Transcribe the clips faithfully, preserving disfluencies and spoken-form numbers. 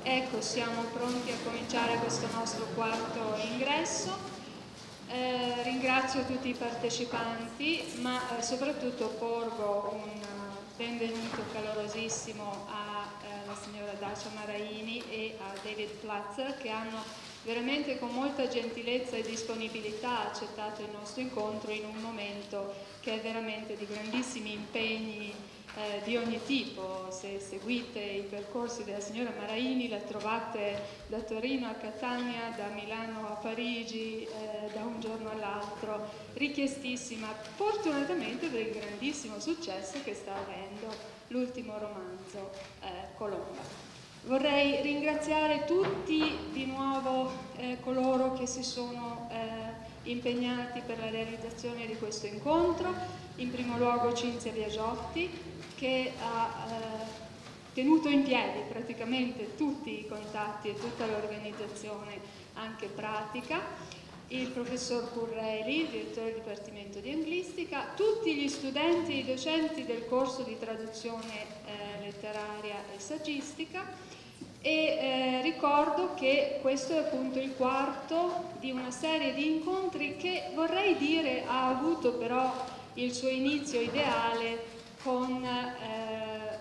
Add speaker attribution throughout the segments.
Speaker 1: Ecco, siamo pronti a cominciare questo nostro quarto ingresso. Eh, ringrazio tutti i partecipanti, ma eh, soprattutto porgo un benvenuto calorosissimo alla signora Dacia Maraini e a David Platzer, che hanno veramente con molta gentilezza e disponibilità accettato il nostro incontro in un momento che è veramente di grandissimi impegni eh, di ogni tipo. Se seguite i percorsi della signora Maraini la trovate da Torino a Catania, da Milano a Parigi, eh, da un giorno all'altro, richiestissima, fortunatamente per il grandissimo successo che sta avendo l'ultimo romanzo, eh, Colomba. Vorrei ringraziare tutti di nuovo eh, coloro che si sono eh, impegnati per la realizzazione di questo incontro, in primo luogo Cinzia Biagiotti, che ha eh, tenuto in piedi praticamente tutti i contatti e tutta l'organizzazione anche pratica, il professor Curreli, direttore del Dipartimento di Anglistica, tutti gli studenti e i docenti del corso di traduzione eh, letteraria e saggistica. E eh, ricordo che questo è appunto il quarto di una serie di incontri che, vorrei dire, ha avuto però il suo inizio ideale con eh,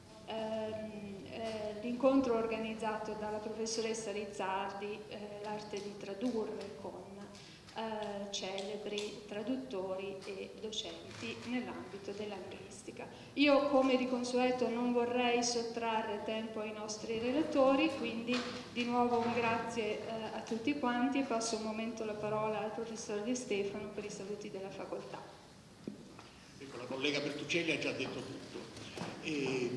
Speaker 1: eh, l'incontro organizzato dalla professoressa Rizzardi, eh, l'arte di tradurre, con eh, celebri traduttori e docenti nell'ambito dell'anglistica. Io, come di consueto, non vorrei sottrarre tempo ai nostri relatori, quindi di nuovo un grazie eh, a tutti quanti e passo un momento la parola al professor De Stefano per i saluti della facoltà.
Speaker 2: Ecco, la collega Bertuccelli ha già detto tutto e,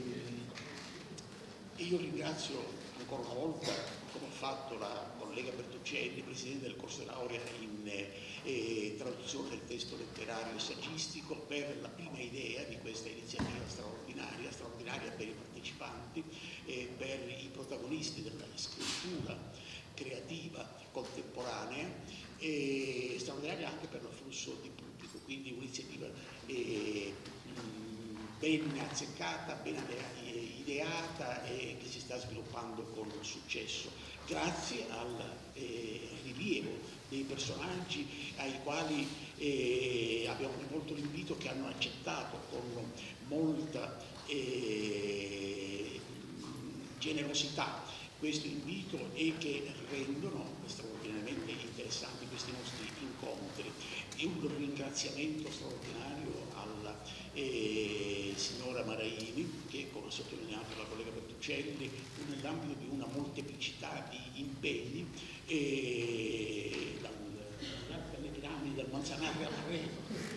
Speaker 2: e io ringrazio ancora una volta, come ha fatto la collega Bertuccelli, presidente del corso di laurea in eh, traduzione del testo letterario e saggistico, per la prima idea di questa iniziativa straordinaria, straordinaria per i partecipanti e per i protagonisti della scrittura creativa contemporanea, e straordinaria anche per l'afflusso di pubblico, quindi un'iniziativa eh, ben azzeccata, ben ideata e che si sta sviluppando con successo, grazie al eh, rilievo dei personaggi ai quali eh, abbiamo rivolto l'invito, che hanno accettato con molta eh, generosità questo invito e che rendono straordinariamente interessanti questi nostri incontri. E un ringraziamento straordinario alla eh, signora Maraini, che, come ha sottolineato la collega Bertuccelli, nell'ambito di una molteplicità di impegni, eh, dal, dalle piramidi, dal Manzanare all'Arredo,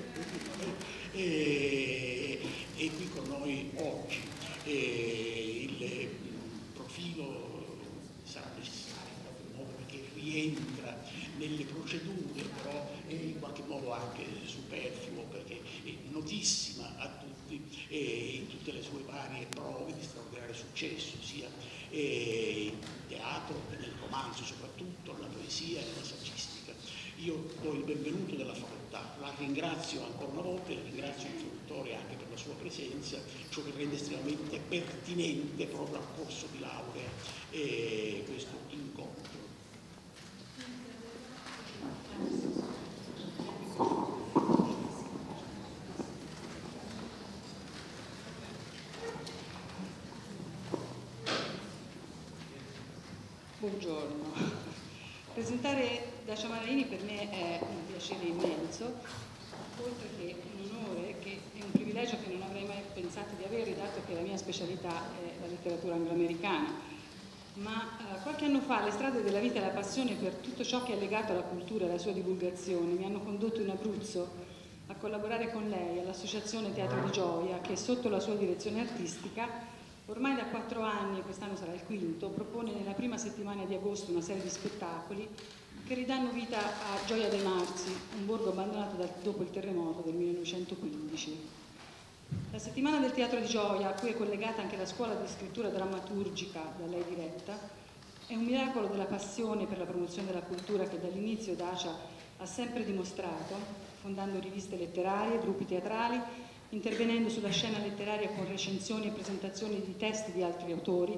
Speaker 2: e, e qui con noi oggi. Eh, il profilo sarà necessario in qualche modo perché rientra nelle procedure, però è in qualche modo anche superfluo perché è notissima a tutti e in tutte le sue varie prove di straordinario successo, sia in teatro che nel romanzo, soprattutto nella poesia e nella saggistica. Io do il benvenuto della facoltà, la ringrazio ancora una volta e ringrazio il fruttore anche per la sua presenza, ciò che rende estremamente pertinente proprio al corso di laurea eh, questo incontro.
Speaker 3: Buongiorno. Presentare Dacia Maraini per me è un piacere immenso, oltre che un onore, che è un privilegio che non avrei mai pensato di avere, dato che la mia specialità è la letteratura angloamericana. Ma eh, qualche anno fa le strade della vita e la passione per tutto ciò che è legato alla cultura e alla sua divulgazione mi hanno condotto in Abruzzo a collaborare con lei all'Associazione Teatro di Gioia, che sotto la sua direzione artistica ormai da quattro anni, quest'anno sarà il quinto, propone nella prima settimana di agosto una serie di spettacoli che ridanno vita a Gioia dei Marzi, un borgo abbandonato da, dopo il terremoto del millenovecentoquindici. La settimana del Teatro di Gioia, a cui è collegata anche la scuola di scrittura drammaturgica da lei diretta, è un miracolo della passione per la promozione della cultura che dall'inizio Dacia ha sempre dimostrato, fondando riviste letterarie, gruppi teatrali, intervenendo sulla scena letteraria con recensioni e presentazioni di testi di altri autori,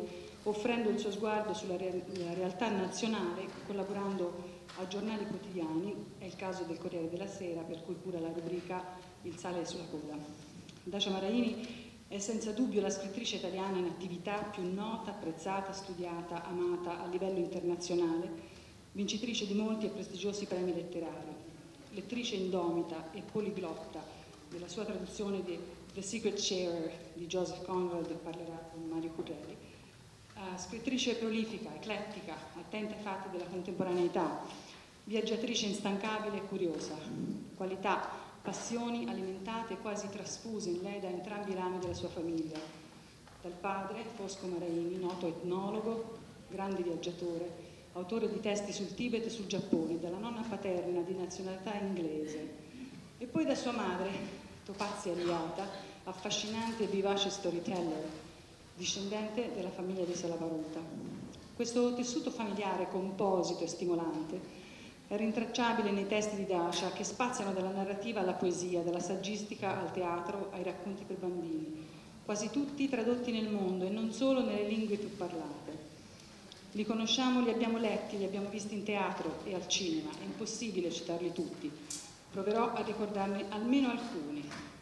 Speaker 3: offrendo il suo sguardo sulla re realtà nazionale, collaborando a giornali quotidiani, è il caso del Corriere della Sera, per cui cura la rubrica Il sale sulla coda. Dacia Maraini è senza dubbio la scrittrice italiana in attività più nota, apprezzata, studiata, amata a livello internazionale, vincitrice di molti e prestigiosi premi letterari, lettrice indomita e poliglotta della sua traduzione di The Secret Sharer di Joseph Conrad, parlerà con Mario Currelli, uh, scrittrice prolifica, eclettica, attenta ai fatti della contemporaneità, viaggiatrice instancabile e curiosa, qualità, passioni alimentate e quasi trasfuse in lei da entrambi i rami della sua famiglia, dal padre Fosco Maraini, noto etnologo, grande viaggiatore, autore di testi sul Tibet e sul Giappone, dalla nonna paterna di nazionalità inglese, e poi da sua madre, Topazia Aliata, affascinante e vivace storyteller, discendente della famiglia di Salaparuta. Questo tessuto familiare composito e stimolante è rintracciabile nei testi di Dacia, che spaziano dalla narrativa alla poesia, dalla saggistica al teatro, ai racconti per bambini, quasi tutti tradotti nel mondo e non solo nelle lingue più parlate. Li conosciamo, li abbiamo letti, li abbiamo visti in teatro e al cinema, è impossibile citarli tutti. Proverò a ricordarne almeno alcuni.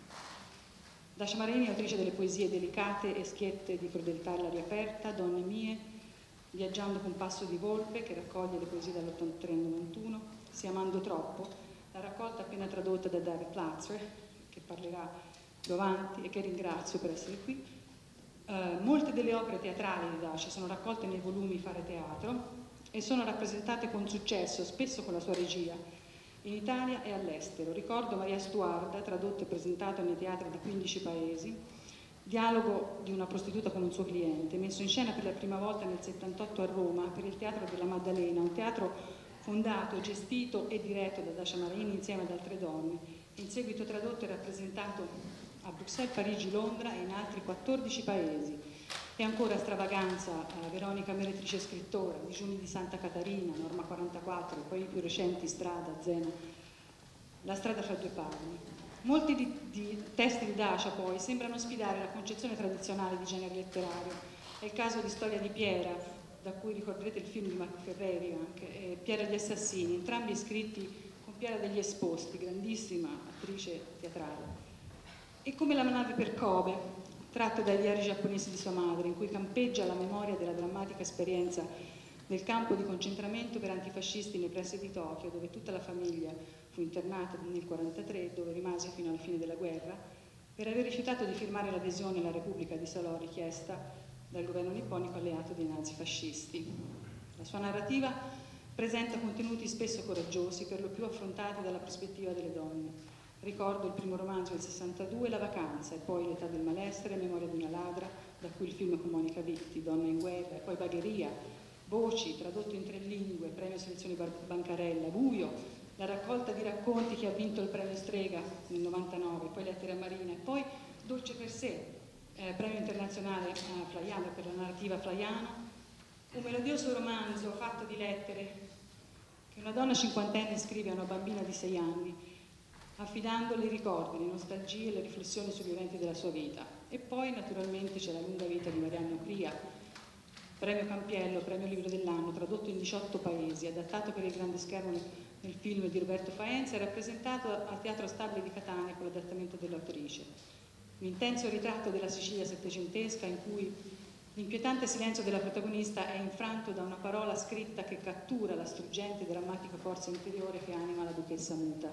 Speaker 3: Dacia Maraini è autrice delle poesie delicate e schiette di Crudeltà all'aria aperta, Donne mie, Viaggiando con passo di volpe, che raccoglie le poesie dall'ottantatré al novantuno, Si amando troppo, la raccolta appena tradotta da David Platzer, che parlerà più avanti e che ringrazio per essere qui. Uh, molte delle opere teatrali di Dacia sono raccolte nei volumi Fare Teatro e sono rappresentate con successo, spesso con la sua regia, in Italia e all'estero. Ricordo Maria Stuarda, tradotto e presentato nei teatri di quindici paesi, Dialogo di una prostituta con un suo cliente, messo in scena per la prima volta nel settantotto a Roma per il Teatro della Maddalena, un teatro fondato, gestito e diretto da Dacia Maraini insieme ad altre donne, in seguito tradotto e rappresentato a Bruxelles, Parigi, Londra e in altri quattordici paesi. E ancora Stravaganza, eh, Veronica Meretrice Scrittore, Digiuni di Santa Catarina, Norma quarantaquattro, e poi i più recenti Strada, Zena, La strada fra due palmi. Molti di, di testi di Dacia poi sembrano sfidare la concezione tradizionale di genere letterario. È il caso di Storia di Piera, da cui ricorderete il film di Marco Ferreri anche, e Piera gli Assassini, entrambi scritti con Piera degli Esposti, grandissima attrice teatrale. E come La nave per Kobe, tratto dai diari giapponesi di sua madre, in cui campeggia la memoria della drammatica esperienza del campo di concentramento per antifascisti nei pressi di Tokyo, dove tutta la famiglia fu internata nel millenovecentoquarantatré, dove rimase fino alla fine della guerra, per aver rifiutato di firmare l'adesione alla Repubblica di Salò richiesta dal governo nipponico alleato dei nazifascisti. La sua narrativa presenta contenuti spesso coraggiosi, per lo più affrontati dalla prospettiva delle donne. Ricordo il primo romanzo del sessantadue, La vacanza, e poi L'età del malessere, Memoria di una ladra, da cui il film con Monica Vitti, Donna in guerra, e poi Bagheria, Voci, tradotto in tre lingue, premio Selezioni Bancarella, Buio, la raccolta di racconti che ha vinto il premio Strega nel novantanove, poi Lettere a Marina, e poi Dolce per sé, eh, premio internazionale eh, Flaiano per la narrativa Flaiano, un melodioso romanzo fatto di lettere che una donna cinquantenne scrive a una bambina di sei anni, affidandole i ricordi, le nostalgie e le riflessioni sugli eventi della sua vita. E poi naturalmente c'è La lunga vita di Marianna Opria, premio Campiello, premio Libro dell'anno, tradotto in diciotto paesi, adattato per il grande schermo nel film di Roberto Faenza e rappresentato al Teatro Stabile di Catania con l'adattamento dell'autrice. Un intenso ritratto della Sicilia settecentesca in cui l'inquietante silenzio della protagonista è infranto da una parola scritta che cattura la struggente e drammatica forza interiore che anima la duchessa muta.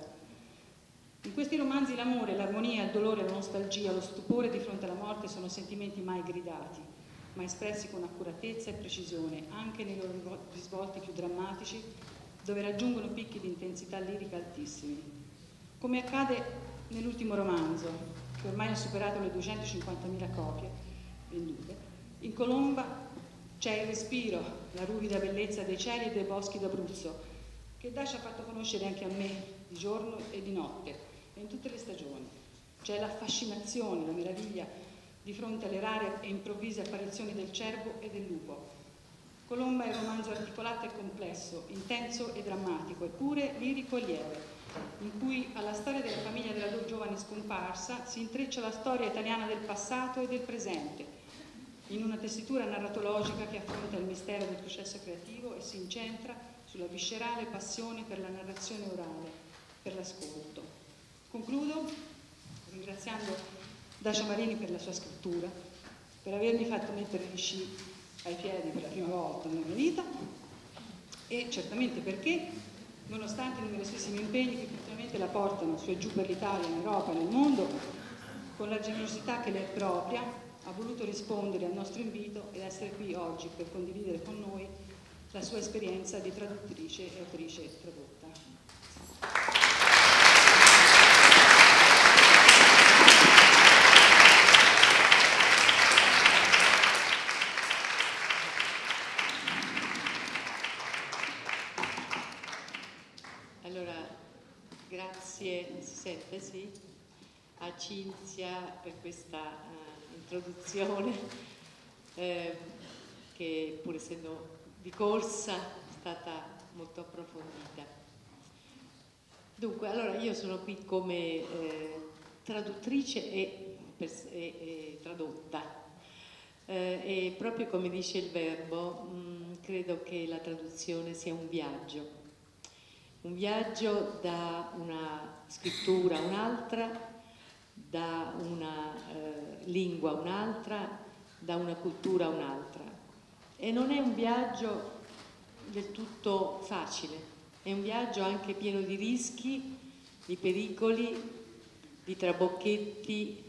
Speaker 3: In questi romanzi l'amore, l'armonia, il dolore, la nostalgia, lo stupore di fronte alla morte sono sentimenti mai gridati, ma espressi con accuratezza e precisione, anche nei loro risvolti più drammatici, dove raggiungono picchi di intensità lirica altissimi. Come accade nell'ultimo romanzo, che ormai ha superato le duecentocinquantamila copie vendute, in Colomba c'è il respiro, la ruvida bellezza dei cieli e dei boschi d'Abruzzo, che Dacia ha fatto conoscere anche a me, di giorno e di notte, e in tutte le stagioni. C'è la fascinazione, la meraviglia di fronte alle rare e improvvise apparizioni del cervo e del lupo. Colomba è un romanzo articolato e complesso, intenso e drammatico, eppure lirico e lieve, in cui alla storia della famiglia della giovane scomparsa si intreccia la storia italiana del passato e del presente, in una tessitura narratologica che affronta il mistero del processo creativo e si incentra sulla viscerale passione per la narrazione orale, per l'ascolto. Concludo ringraziando Dacia Marini per la sua scrittura, per avermi fatto mettere gli sci ai piedi per la prima volta nella mia vita e certamente perché, nonostante i numerosissimi impegni che effettivamente la portano su e giù per l'Italia, in Europa e nel mondo, con la generosità che le è propria, ha voluto rispondere al nostro invito ed essere qui oggi per condividere con noi la sua esperienza di traduttrice e autrice tradotta.
Speaker 4: Allora, grazie, si sente, sì, a Cinzia per questa uh, introduzione eh, che pur essendo di corsa è stata molto approfondita. Dunque, allora io sono qui come eh, traduttrice e, e, e tradotta eh, e proprio come dice il verbo mh, credo che la traduzione sia un viaggio, un viaggio da una scrittura a un'altra, da una eh, lingua a un'altra, da una cultura a un'altra. E non è un viaggio del tutto facile, è un viaggio anche pieno di rischi, di pericoli, di trabocchetti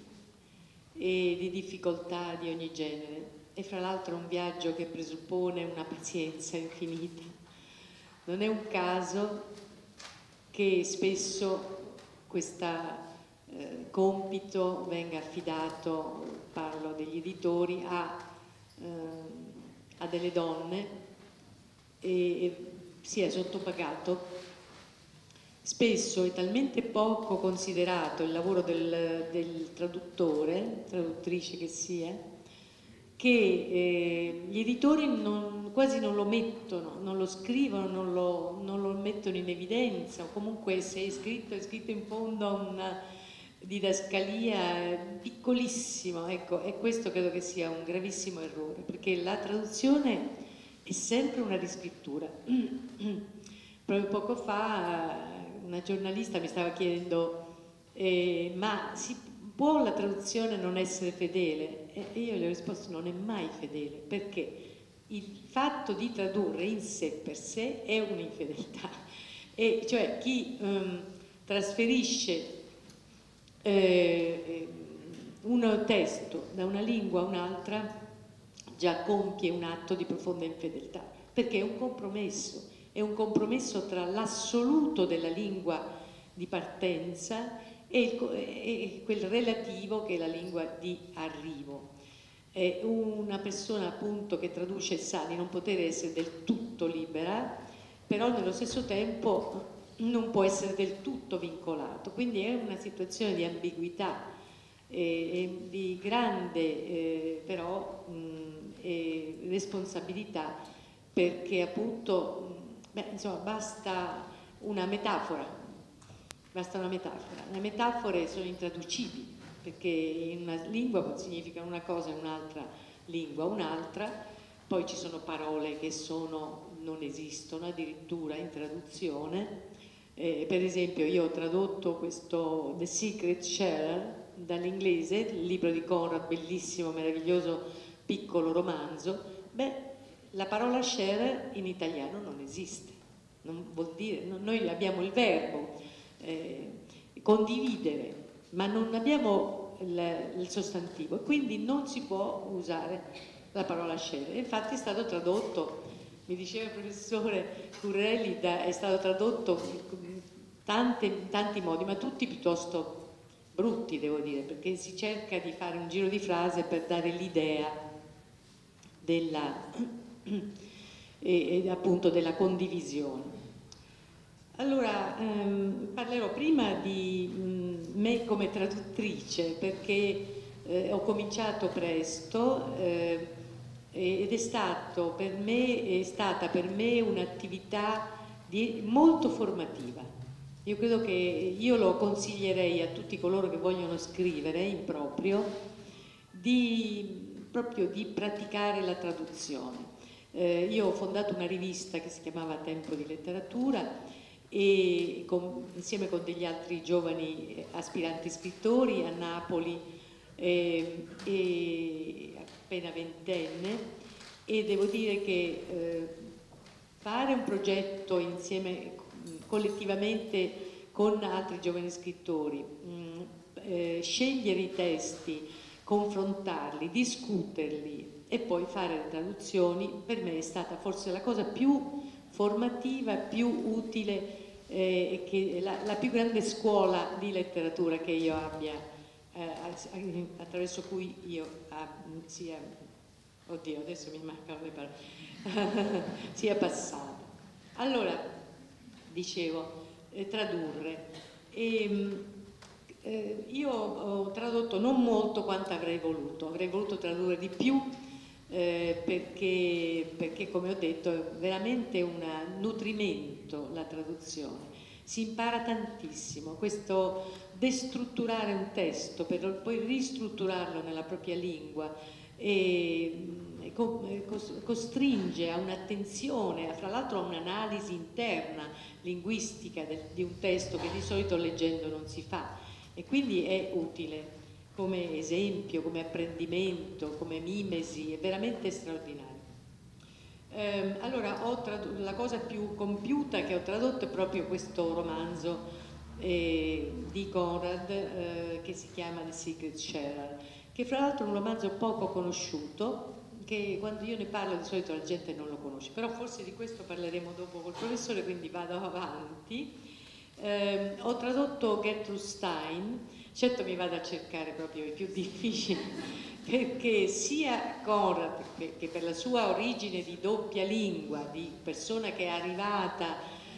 Speaker 4: e di difficoltà di ogni genere. E fra l'altro è un viaggio che presuppone una pazienza infinita. Non è un caso che spesso questo eh, compito venga affidato, parlo degli editori, a, eh, a delle donne e, e sia sottopagato. Spesso è talmente poco considerato il lavoro del, del traduttore, traduttrice che sia, che eh, gli editori non, quasi non lo mettono, non lo scrivono, non lo, non lo mettono in evidenza, o comunque se è scritto, è scritto in fondo a una didascalia piccolissima, ecco, e questo credo che sia un gravissimo errore, perché la traduzione è sempre una riscrittura. Proprio poco fa una giornalista mi stava chiedendo eh, ma si può la traduzione non essere fedele? E io le ho risposto non è mai fedele, perché il fatto di tradurre in sé per sé è un'infedeltà, e cioè chi um, trasferisce eh, un testo da una lingua a un'altra già compie un atto di profonda infedeltà, perché è un compromesso, è un compromesso tra l'assoluto della lingua di partenza e, il, e quel relativo che è la lingua di arrivo. È una persona appunto che traduce sa di non poter essere del tutto libera, però nello stesso tempo non può essere del tutto vincolato, quindi è una situazione di ambiguità e, e di grande eh, però mh, eh, responsabilità, perché appunto beh, insomma, basta una metafora, basta una metafora. Le metafore sono intraducibili, perché in una lingua significano una cosa, in un'altra lingua un'altra, poi ci sono parole che sono, non esistono addirittura in traduzione. Eh, per esempio io ho tradotto questo The Secret Sharer dall'inglese, il libro di Conrad, bellissimo, meraviglioso, piccolo romanzo. Beh, la parola share in italiano non esiste, non vuol dire, no, noi abbiamo il verbo eh, condividere, ma non abbiamo il, il sostantivo, e quindi non si può usare la parola share. Infatti è stato tradotto, mi diceva il professore Currelli, da, è stato tradotto in tante, tanti modi, ma tutti piuttosto brutti, devo dire, perché si cerca di fare un giro di frase per dare l'idea della e, e appunto della condivisione. Allora ehm, parlerò prima di mh, me come traduttrice, perché eh, ho cominciato presto eh, ed è stato per me è stata per me un'attività molto formativa. Io credo che io lo consiglierei a tutti coloro che vogliono scrivere in proprio di proprio di praticare la traduzione. Eh, io ho fondato una rivista che si chiamava Tempo di Letteratura e con, insieme con degli altri giovani aspiranti scrittori a Napoli eh, e appena ventenne, e devo dire che eh, fare un progetto insieme collettivamente con altri giovani scrittori, mh, eh, scegliere i testi, confrontarli, discuterli e poi fare le traduzioni, per me è stata forse la cosa più formativa, più utile, eh, che la, la più grande scuola di letteratura che io abbia, eh, attraverso cui io ah, sia, oddio adesso mi mancano le parole, sia passata. Allora, dicevo, eh, tradurre. E, eh, io ho tradotto non molto quanto avrei voluto, avrei voluto tradurre di più, eh, perché, perché come ho detto è veramente un nutrimento la traduzione, si impara tantissimo, questo destrutturare un testo per poi ristrutturarlo nella propria lingua e, e costringe a un'attenzione, fra l'altro a un'analisi interna linguistica del, di un testo che di solito leggendo non si fa, e quindi è utile come esempio, come apprendimento, come mimesi, è veramente straordinario. Eh, allora, ho la cosa più compiuta che ho tradotto è proprio questo romanzo eh, di Conrad eh, che si chiama The Secret Sharer, che fra l'altro è un romanzo poco conosciuto, che quando io ne parlo di solito la gente non lo conosce, però forse di questo parleremo dopo col professore, quindi vado avanti. Eh, ho tradotto Gertrude Stein, certo mi vado a cercare proprio i più difficili, perché sia Conrad, che per la sua origine di doppia lingua, di persona che è arrivata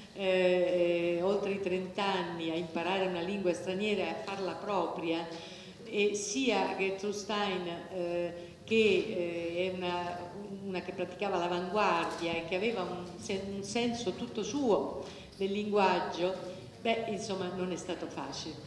Speaker 4: eh, oltre i trent'anni a imparare una lingua straniera e a farla propria, e sia Gertrude Stein eh, che eh, è una, una che praticava l'avanguardia e che aveva un, un senso tutto suo del linguaggio, beh, insomma, non è stato facile.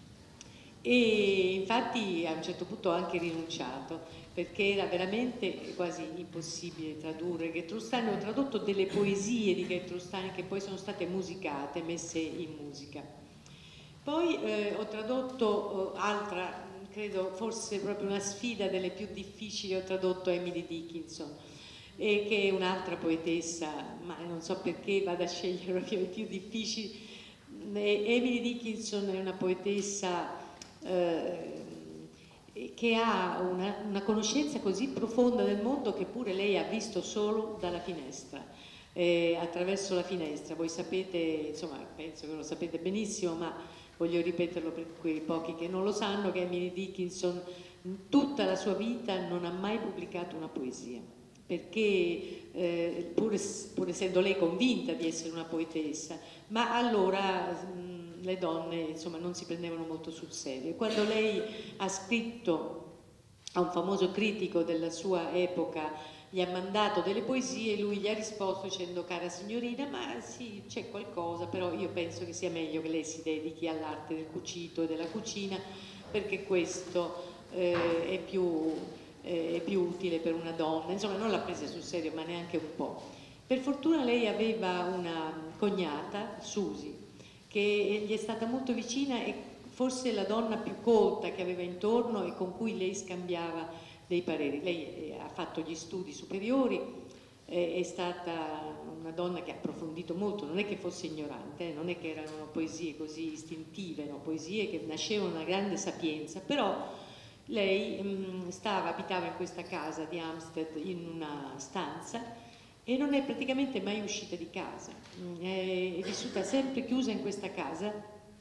Speaker 4: E infatti a un certo punto ho anche rinunciato, perché era veramente quasi impossibile tradurre Gertrude Stein. Ho tradotto delle poesie di Gertrude Stein che poi sono state musicate, messe in musica. Poi eh, ho tradotto eh, altra, credo forse proprio una sfida delle più difficili, ho tradotto Emily Dickinson, e che è un'altra poetessa, ma non so perché vado a scegliere proprio le più difficili. E Emily Dickinson è una poetessa eh, che ha una, una conoscenza così profonda del mondo che pure lei ha visto solo dalla finestra, eh, attraverso la finestra. Voi sapete, insomma, penso che lo sapete benissimo, ma voglio ripeterlo per quei pochi che non lo sanno, che Emily Dickinson tutta la sua vita non ha mai pubblicato una poesia, perché eh, pur, pur essendo lei convinta di essere una poetessa, ma allora mh, le donne insomma non si prendevano molto sul serio. Quando lei ha scritto a un famoso critico della sua epoca, gli ha mandato delle poesie, lui gli ha risposto dicendo: cara signorina, ma sì, c'è qualcosa, però io penso che sia meglio che lei si dedichi all'arte del cucito e della cucina, perché questo eh, è più eh, è più utile per una donna. Insomma, non l'ha presa sul serio, ma neanche un po'. Per fortuna lei aveva una cognata, Susie, che gli è stata molto vicina e forse la donna più colta che aveva intorno e con cui lei scambiava dei pareri. Lei ha fatto gli studi superiori, è stata una donna che ha approfondito molto, non è che fosse ignorante, eh, non è che erano poesie così istintive, no? Poesie che nascevano una grande sapienza, però lei mh, stava, abitava in questa casa di Hampstead in una stanza e non è praticamente mai uscita di casa, è, è vissuta sempre chiusa in questa casa,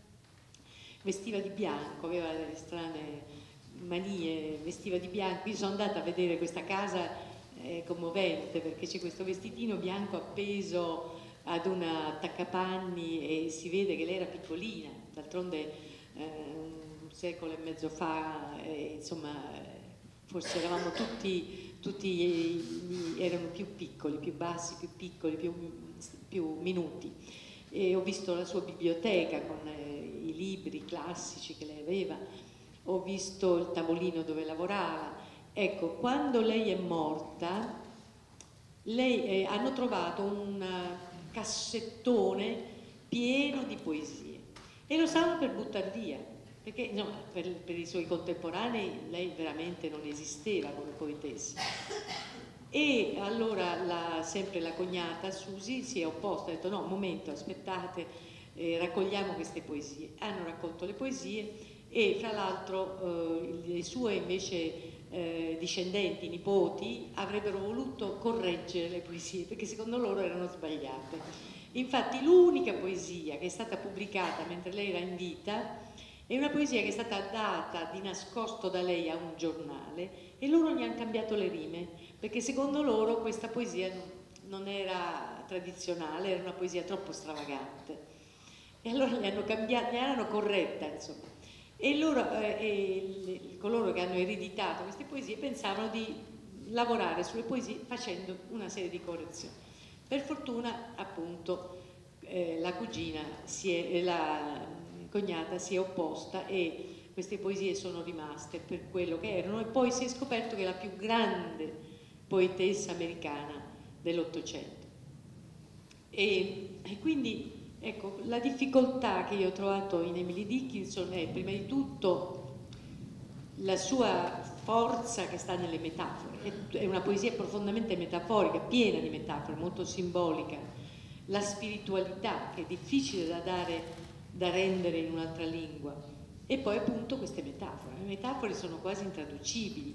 Speaker 4: vestiva di bianco, aveva delle strane manie, vestiva di bianco. Io sono andata a vedere questa casa, è commovente perché c'è questo vestitino bianco appeso ad una attaccapanni e si vede che lei era piccolina, d'altronde eh, un secolo e mezzo fa, eh, insomma forse eravamo tutti, tutti erano più piccoli, più bassi, più piccoli, più, più minuti. E ho visto la sua biblioteca con eh, i libri classici che lei aveva, ho visto il tavolino dove lavorava ecco, quando lei è morta, lei, eh, hanno trovato un cassettone pieno di poesie e lo stavano per buttare via, perché insomma, per, per i suoi contemporanei lei veramente non esisteva come poetessa. E allora la, sempre la cognata Susi si è opposta, ha detto no, un momento, aspettate, eh, raccogliamo queste poesie. Hanno raccolto le poesie e fra l'altro eh, le sue invece eh, discendenti, nipoti, avrebbero voluto correggere le poesie perché secondo loro erano sbagliate. Infatti l'unica poesia che è stata pubblicata mentre lei era in vita è una poesia che è stata data di nascosto da lei a un giornale e loro gli hanno cambiato le rime, perché secondo loro questa poesia non era tradizionale, era una poesia troppo stravagante. E allora gli hanno cambiato, gli hanno corretta, insomma. E, loro, eh, e le, coloro che hanno ereditato queste poesie pensavano di lavorare sulle poesie facendo una serie di correzioni. Per fortuna, appunto, eh, la cugina, si è, la cognata si è opposta e queste poesie sono rimaste per quello che erano e poi si è scoperto che è la più grande poetessa americana dell'Ottocento. E, e quindi, ecco, la difficoltà che io ho trovato in Emily Dickinson è prima di tutto la sua forza che sta nelle metafore, è una poesia profondamente metaforica, piena di metafore, molto simbolica, la spiritualità che è difficile da dare, da rendere in un'altra lingua. E poi appunto queste metafore, le metafore sono quasi intraducibili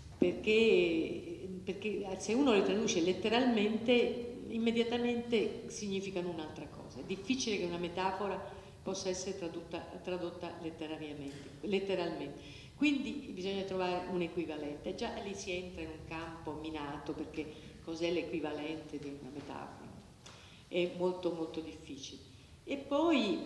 Speaker 4: perché, perché se uno le traduce letteralmente immediatamente significano un'altra cosa. È difficile che una metafora possa essere tradotta, tradotta letterariamente, letteralmente. Quindi bisogna trovare un equivalente. Già lì si entra in un campo minato perché cos'è l'equivalente di una metafora? È molto molto difficile. E poi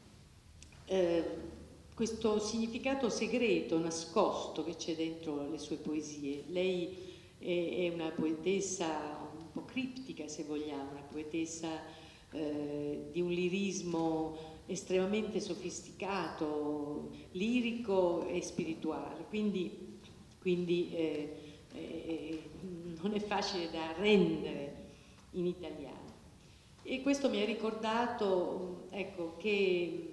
Speaker 4: eh, questo significato segreto, nascosto che c'è dentro le sue poesie. Lei è una poetessa un po' criptica, se vogliamo, una poetessa eh, di un lirismo estremamente sofisticato, lirico e spirituale, quindi, quindi eh, eh, non è facile da rendere in italiano. E questo mi ha ricordato, ecco, che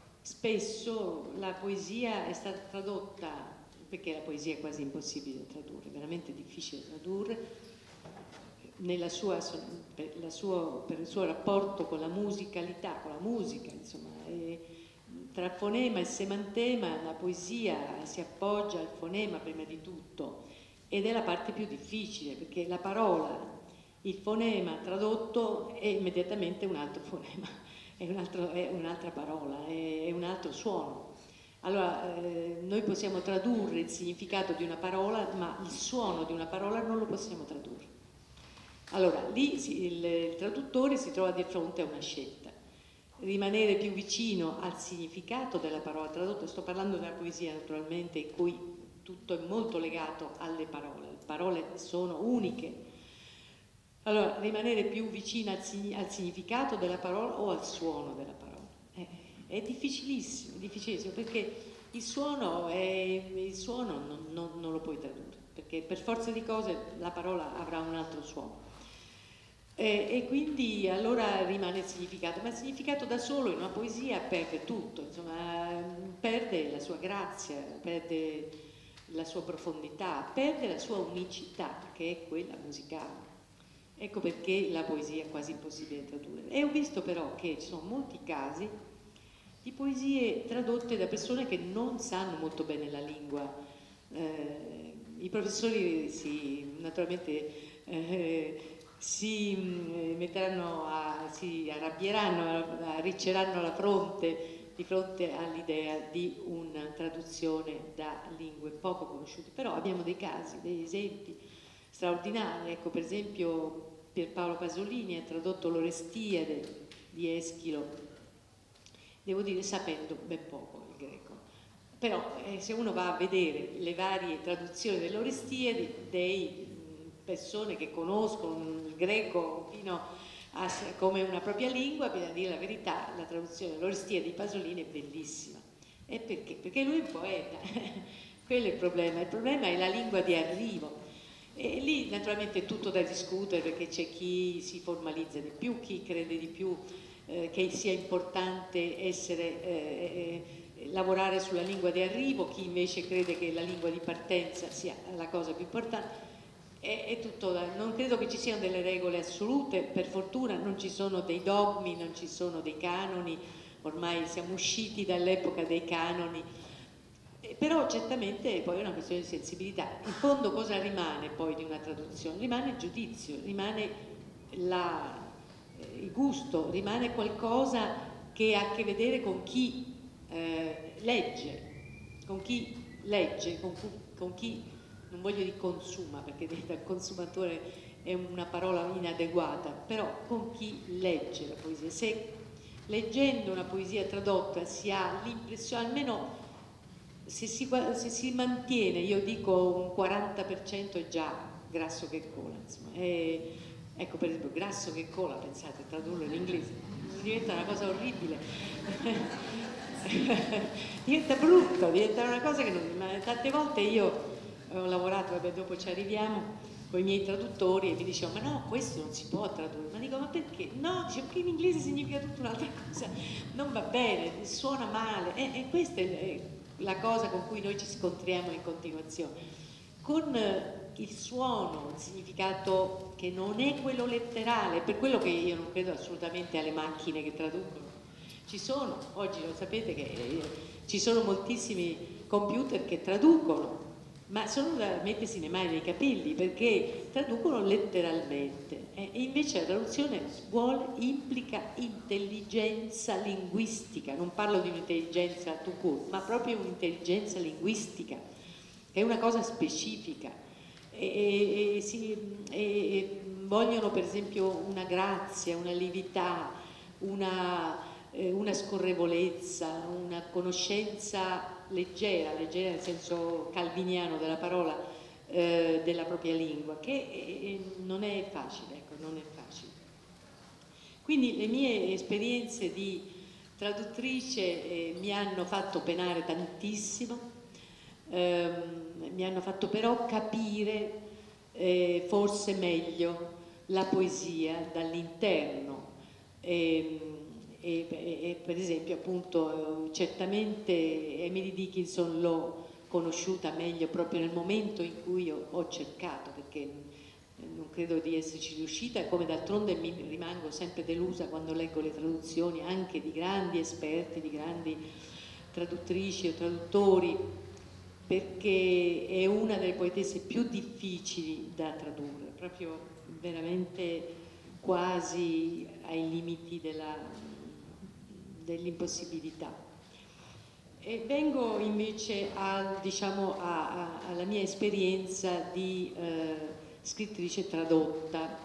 Speaker 4: spesso la poesia è stata tradotta, perché la poesia è quasi impossibile da tradurre, veramente difficile da tradurre, nella sua, per, la sua, per il suo rapporto con la musicalità, con la musica, insomma. E tra fonema e semantema la poesia si appoggia al fonema prima di tutto ed è la parte più difficile, perché la parola, il fonema tradotto è immediatamente un altro fonema. È, un altro, è un'altra parola, è, è un altro suono. Allora, eh, noi possiamo tradurre il significato di una parola, ma il suono di una parola non lo possiamo tradurre. Allora, lì si, il, il traduttore si trova di fronte a una scelta. Rimanere più vicino al significato della parola tradotta, sto parlando della poesia naturalmente, in cui tutto è molto legato alle parole, le parole sono uniche. Allora, rimanere più vicino al, al significato della parola o al suono della parola. È, è difficilissimo, è difficilissimo, perché il suono, è, il suono non, non, non lo puoi tradurre, perché per forza di cose la parola avrà un altro suono. E, e quindi allora rimane il significato, ma il significato da solo in una poesia perde tutto, insomma, perde la sua grazia, perde la sua profondità, perde la sua unicità, che è quella musicale. Ecco perché la poesia è quasi impossibile da tradurre. E ho visto però che ci sono molti casi di poesie tradotte da persone che non sanno molto bene la lingua. Eh, I professori si, naturalmente eh, si metteranno a, si arrabbieranno, arricceranno la fronte di fronte all'idea di una traduzione da lingue poco conosciute. Però abbiamo dei casi, degli esempi straordinari. Ecco, per esempio Pierpaolo Pasolini ha tradotto l'Orestiade di Eschilo, devo dire sapendo ben poco il greco, però eh, se uno va a vedere le varie traduzioni dell'Orestiade dei persone che conoscono il greco fino a, come una propria lingua, bisogna dire la verità, la traduzione dell'Orestiade di Pasolini è bellissima. E perché? Perché lui è un poeta Quello è il problema, il problema è la lingua di arrivo. E lì naturalmente è tutto da discutere, perché c'è chi si formalizza di più, chi crede di più eh, che sia importante essere, eh, eh, lavorare sulla lingua di arrivo, chi invece crede che la lingua di partenza sia la cosa più importante. È, è tutto da, non credo che ci siano delle regole assolute, per fortuna non ci sono dei dogmi, non ci sono dei canoni, ormai siamo usciti dall'epoca dei canoni. Però certamente poi è una questione di sensibilità. In fondo cosa rimane poi di una traduzione? Rimane il giudizio, rimane la, eh, il gusto, rimane qualcosa che ha a che vedere con chi eh, legge, con chi legge, con, con chi, non voglio dire consuma, perché il consumatore è una parola inadeguata, però con chi legge la poesia. Se leggendo una poesia tradotta si ha l'impressione, almeno Se si, se si mantiene, io dico un quaranta per cento è già grasso che cola, insomma. E, ecco, per esempio, grasso che cola, pensate, tradurlo in inglese, diventa una cosa orribile, diventa brutto, diventa una cosa che non... Ma tante volte io ho lavorato, vabbè, dopo ci arriviamo, con i miei traduttori e mi dicevano, ma no, questo non si può tradurre. Ma dico, ma perché? No, dicevo che in inglese significa tutta un'altra cosa, non va bene, suona male, e, e questa è la cosa con cui noi ci scontriamo in continuazione, con il suono, il significato che non è quello letterale, per quello che io non credo assolutamente alle macchine che traducono. Ci sono, oggi lo sapete che eh, ci sono moltissimi computer che traducono, ma sono da mettersi le mani nei capelli, perché traducono letteralmente, eh, e invece la traduzione vuole, implica intelligenza linguistica. Non parlo di un'intelligenza tout court, ma proprio un'intelligenza linguistica, che è una cosa specifica, e, e, e, si, e vogliono per esempio una grazia, una lievità, una, eh, una scorrevolezza, una conoscenza leggera, leggera nel senso calviniano della parola, eh, della propria lingua, che eh, non è facile, ecco, non è facile. Quindi le mie esperienze di traduttrice eh, mi hanno fatto penare tantissimo, ehm, mi hanno fatto però capire eh, forse meglio la poesia dall'interno. E, E, e per esempio appunto certamente Emily Dickinson l'ho conosciuta meglio proprio nel momento in cui io ho cercato, perché non credo di esserci riuscita, come d'altronde mi rimango sempre delusa quando leggo le traduzioni anche di grandi esperti, di grandi traduttrici o traduttori, perché è una delle poetesse più difficili da tradurre, proprio veramente quasi ai limiti della dell'impossibilità. E vengo invece a, diciamo, a, a, alla mia esperienza di eh, scrittrice tradotta.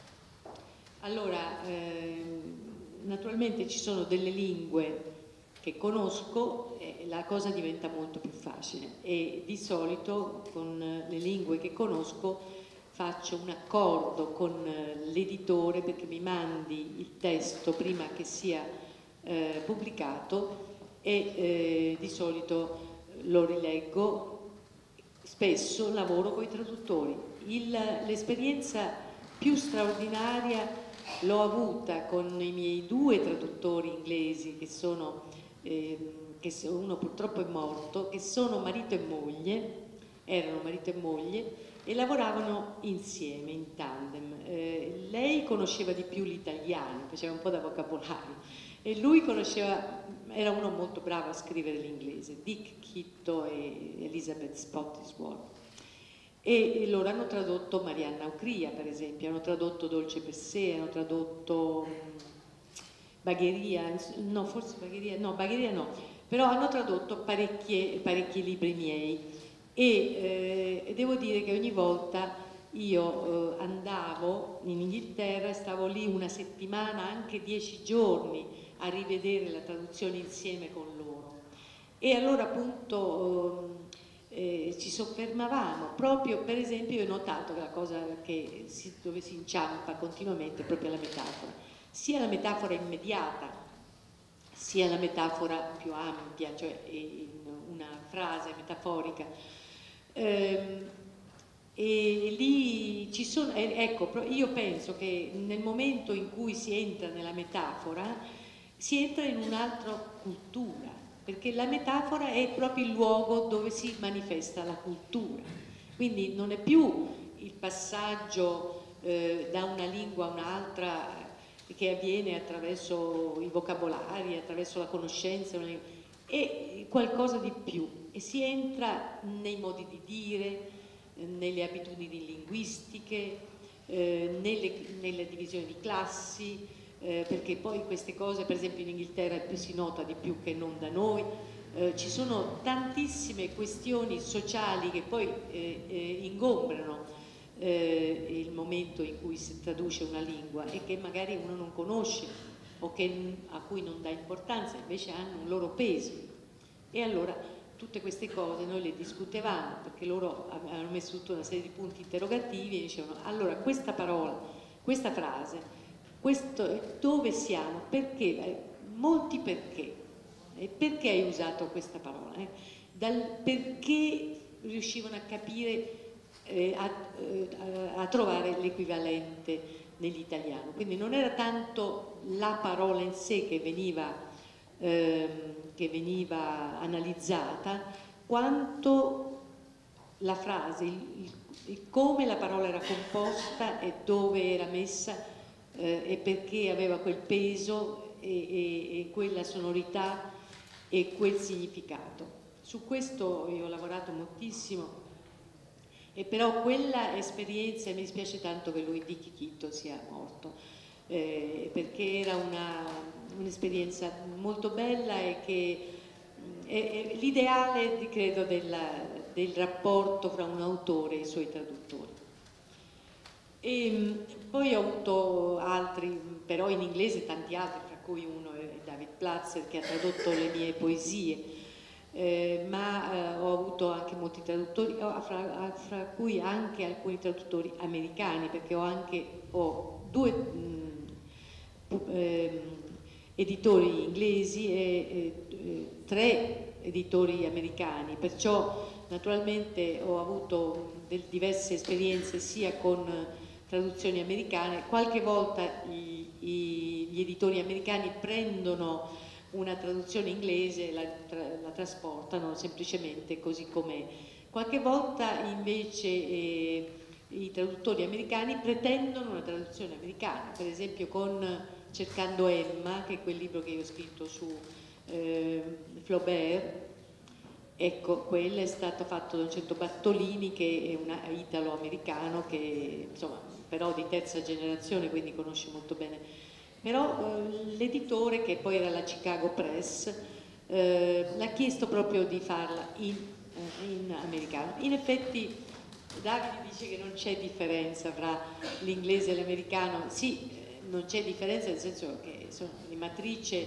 Speaker 4: Allora, eh, naturalmente ci sono delle lingue che conosco e la cosa diventa molto più facile, e di solito con le lingue che conosco faccio un accordo con l'editore perché mi mandi il testo prima che sia Eh, pubblicato, e eh, di solito lo rileggo. Spesso lavoro con i traduttori. L'esperienza più straordinaria l'ho avuta con i miei due traduttori inglesi, che sono eh, che uno purtroppo è morto, che sono marito e moglie, erano marito e moglie e lavoravano insieme, in tandem. Eh, lei conosceva di più l'italiano, faceva un po' da vocabolario, e lui conosceva, era uno molto bravo a scrivere l'inglese, Dick Kitto e Elizabeth Spottiswoode, e, e loro hanno tradotto Marianna Ocria, per esempio, hanno tradotto Dolce per sé, hanno tradotto Bagheria, no, forse Bagheria, no, Bagheria no, però hanno tradotto parecchie, parecchi libri miei, e, eh, e devo dire che ogni volta io eh, andavo in Inghilterra e stavo lì una settimana, anche dieci giorni, a rivedere la traduzione insieme con loro, e allora appunto eh, ci soffermavamo proprio, per esempio, io ho notato che la cosa che si, dove si inciampa continuamente è proprio la metafora, sia la metafora immediata sia la metafora più ampia, cioè in una frase metaforica. Ehm, e lì ci sono, ecco, io penso che nel momento in cui si entra nella metafora si entra in un'altra cultura, perché la metafora è proprio il luogo dove si manifesta la cultura, quindi non è più il passaggio eh, da una lingua a un'altra che avviene attraverso i vocabolari, attraverso la conoscenza, è qualcosa di più, e si entra nei modi di dire, nelle abitudini linguistiche, eh, nelle, nelle divisioni di classi, eh, perché poi queste cose, per esempio in Inghilterra si nota di più che non da noi, eh, ci sono tantissime questioni sociali che poi eh, eh, ingombrano eh, il momento in cui si traduce una lingua e che magari uno non conosce o che, a cui non dà importanza, invece hanno un loro peso. E allora tutte queste cose noi le discutevamo, perché loro avevano messo tutta una serie di punti interrogativi e dicevano: allora questa parola, questa frase, questo, dove siamo, perché, molti perché, e perché hai usato questa parola, eh? Dal perché riuscivano a capire, eh, a, a, a trovare l'equivalente nell'italiano, quindi non era tanto la parola in sé che veniva che veniva analizzata, quanto la frase, il, il, il come la parola era composta e dove era messa eh, e perché aveva quel peso e, e, e quella sonorità e quel significato. Su questo io ho lavorato moltissimo, e però quella esperienza, mi dispiace tanto che lui di Chichito sia morto, eh, perché era una un'esperienza molto bella e che è, è l'ideale, credo, della, del rapporto fra un autore e i suoi traduttori. E poi ho avuto altri, però in inglese tanti altri, fra cui uno è David Platzer, che ha tradotto le mie poesie, eh, ma eh, ho avuto anche molti traduttori, fra, fra cui anche alcuni traduttori americani, perché ho anche ho due mh, eh, editori inglesi e, e, e tre editori americani, perciò naturalmente ho avuto del, diverse esperienze sia con traduzioni americane. Qualche volta i, i, gli editori americani prendono una traduzione inglese e la, tra, la trasportano semplicemente così com'è. Qualche volta invece eh, i traduttori americani pretendono una traduzione americana, per esempio con Cercando Emma, che è quel libro che io ho scritto su eh, Flaubert. Ecco, quello è stato fatto da un certo Bartolini, che è un italo-americano, che insomma però di terza generazione, quindi conosce molto bene. Però eh, l'editore, che poi era la Chicago Press, eh, l'ha chiesto proprio di farla in, eh, in americano. In effetti Davide dice che non c'è differenza fra l'inglese e l'americano. Sì, non c'è differenza, nel senso che sono di matrice,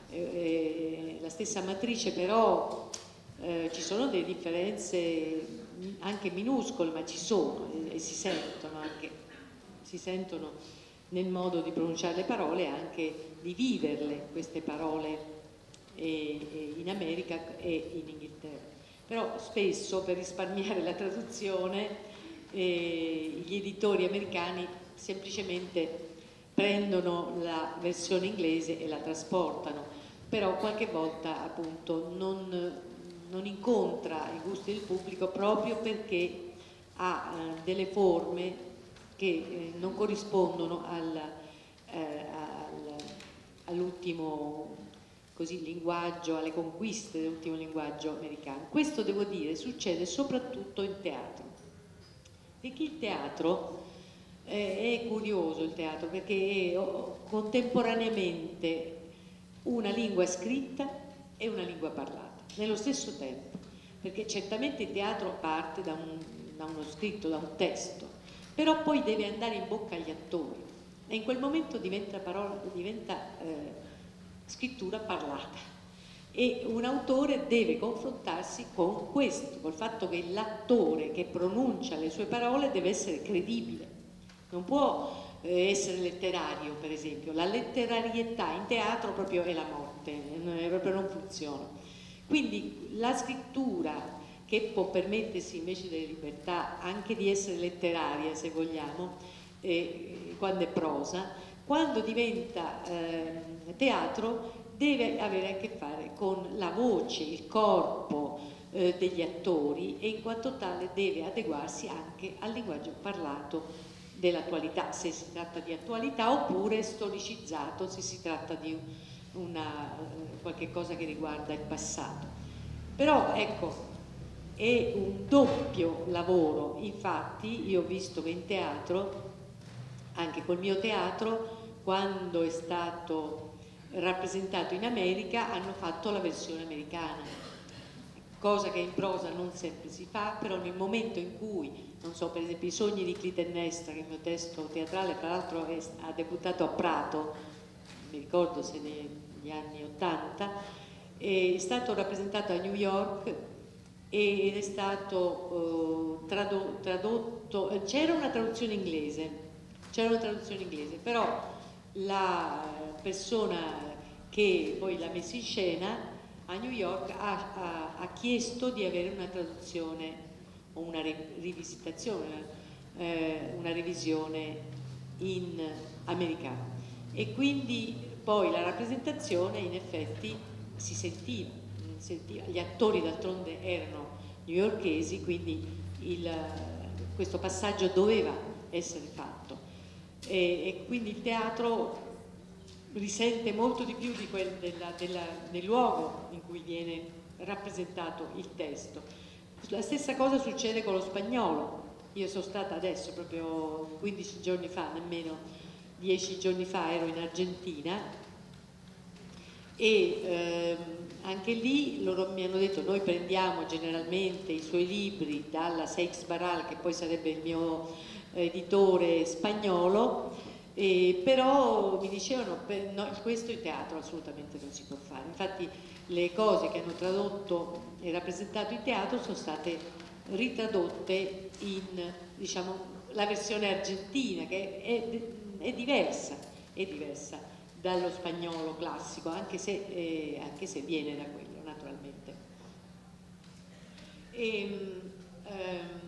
Speaker 4: eh, la stessa matrice, però eh, ci sono delle differenze anche minuscole, ma ci sono e, e si sentono anche, si sentono nel modo di pronunciare le parole e anche di viverle, queste parole e, e in America e in Inghilterra. Però spesso, per risparmiare la traduzione, eh, gli editori americani semplicemente prendono la versione inglese e la trasportano, però qualche volta appunto non, non incontra i gusti del pubblico proprio perché ha eh, delle forme che eh, non corrispondono al, eh, al, all'ultimo così linguaggio, alle conquiste dell'ultimo linguaggio americano. Questo, devo dire, succede soprattutto in teatro, perché il teatro è curioso, il teatro, perché è contemporaneamente una lingua scritta e una lingua parlata nello stesso tempo, perché certamente il teatro parte da, un, da uno scritto, da un testo, però poi deve andare in bocca agli attori e in quel momento diventa, parola, diventa eh, scrittura parlata, e un autore deve confrontarsi con questo, col fatto che l'attore che pronuncia le sue parole deve essere credibile. Non può eh, essere letterario, per esempio. La letterarietà in teatro proprio è la morte, eh, proprio non funziona. Quindi la scrittura, che può permettersi invece delle libertà anche di essere letteraria, se vogliamo, eh, quando è prosa, quando diventa eh, teatro deve avere a che fare con la voce, il corpo eh, degli attori, e in quanto tale deve adeguarsi anche al linguaggio parlato dell'attualità, se si tratta di attualità, oppure storicizzato se si tratta di una, qualche cosa che riguarda il passato. Però ecco, è un doppio lavoro. Infatti io ho visto che in teatro, anche col mio teatro, quando è stato rappresentato in America, hanno fatto la versione americana, cosa che in prosa non sempre si fa, però nel momento in cui, non so, per esempio I sogni di Clitennestra, che è il mio testo teatrale, tra l'altro ha debuttato a Prato, non mi ricordo se negli anni ottanta, è stato rappresentato a New York ed è stato uh, tradu tradotto, c'era una traduzione inglese, c'era una traduzione inglese, però la persona che poi l'ha messa in scena a New York ha, ha, ha chiesto di avere una traduzione o una rivisitazione, eh, una revisione in americano, e quindi poi la rappresentazione in effetti si sentiva, sentiva. Gli attori d'altronde erano newyorkesi, quindi il, questo passaggio doveva essere fatto, e, e quindi il teatro risente molto di più di quel della, della, del luogo in cui viene rappresentato il testo. La stessa cosa succede con lo spagnolo. Io sono stata adesso, proprio quindici giorni fa, nemmeno dieci giorni fa, ero in Argentina, e ehm, anche lì loro mi hanno detto: noi prendiamo generalmente i suoi libri dalla Seix Barral, che poi sarebbe il mio editore spagnolo, Eh, però mi dicevano, per, no, questo in teatro assolutamente non si può fare. Infatti le cose che hanno tradotto e rappresentato in teatro sono state ritradotte in, diciamo, la versione argentina, che è, è diversa, è diversa dallo spagnolo classico, anche se, eh, anche se viene da quello, naturalmente. E, ehm,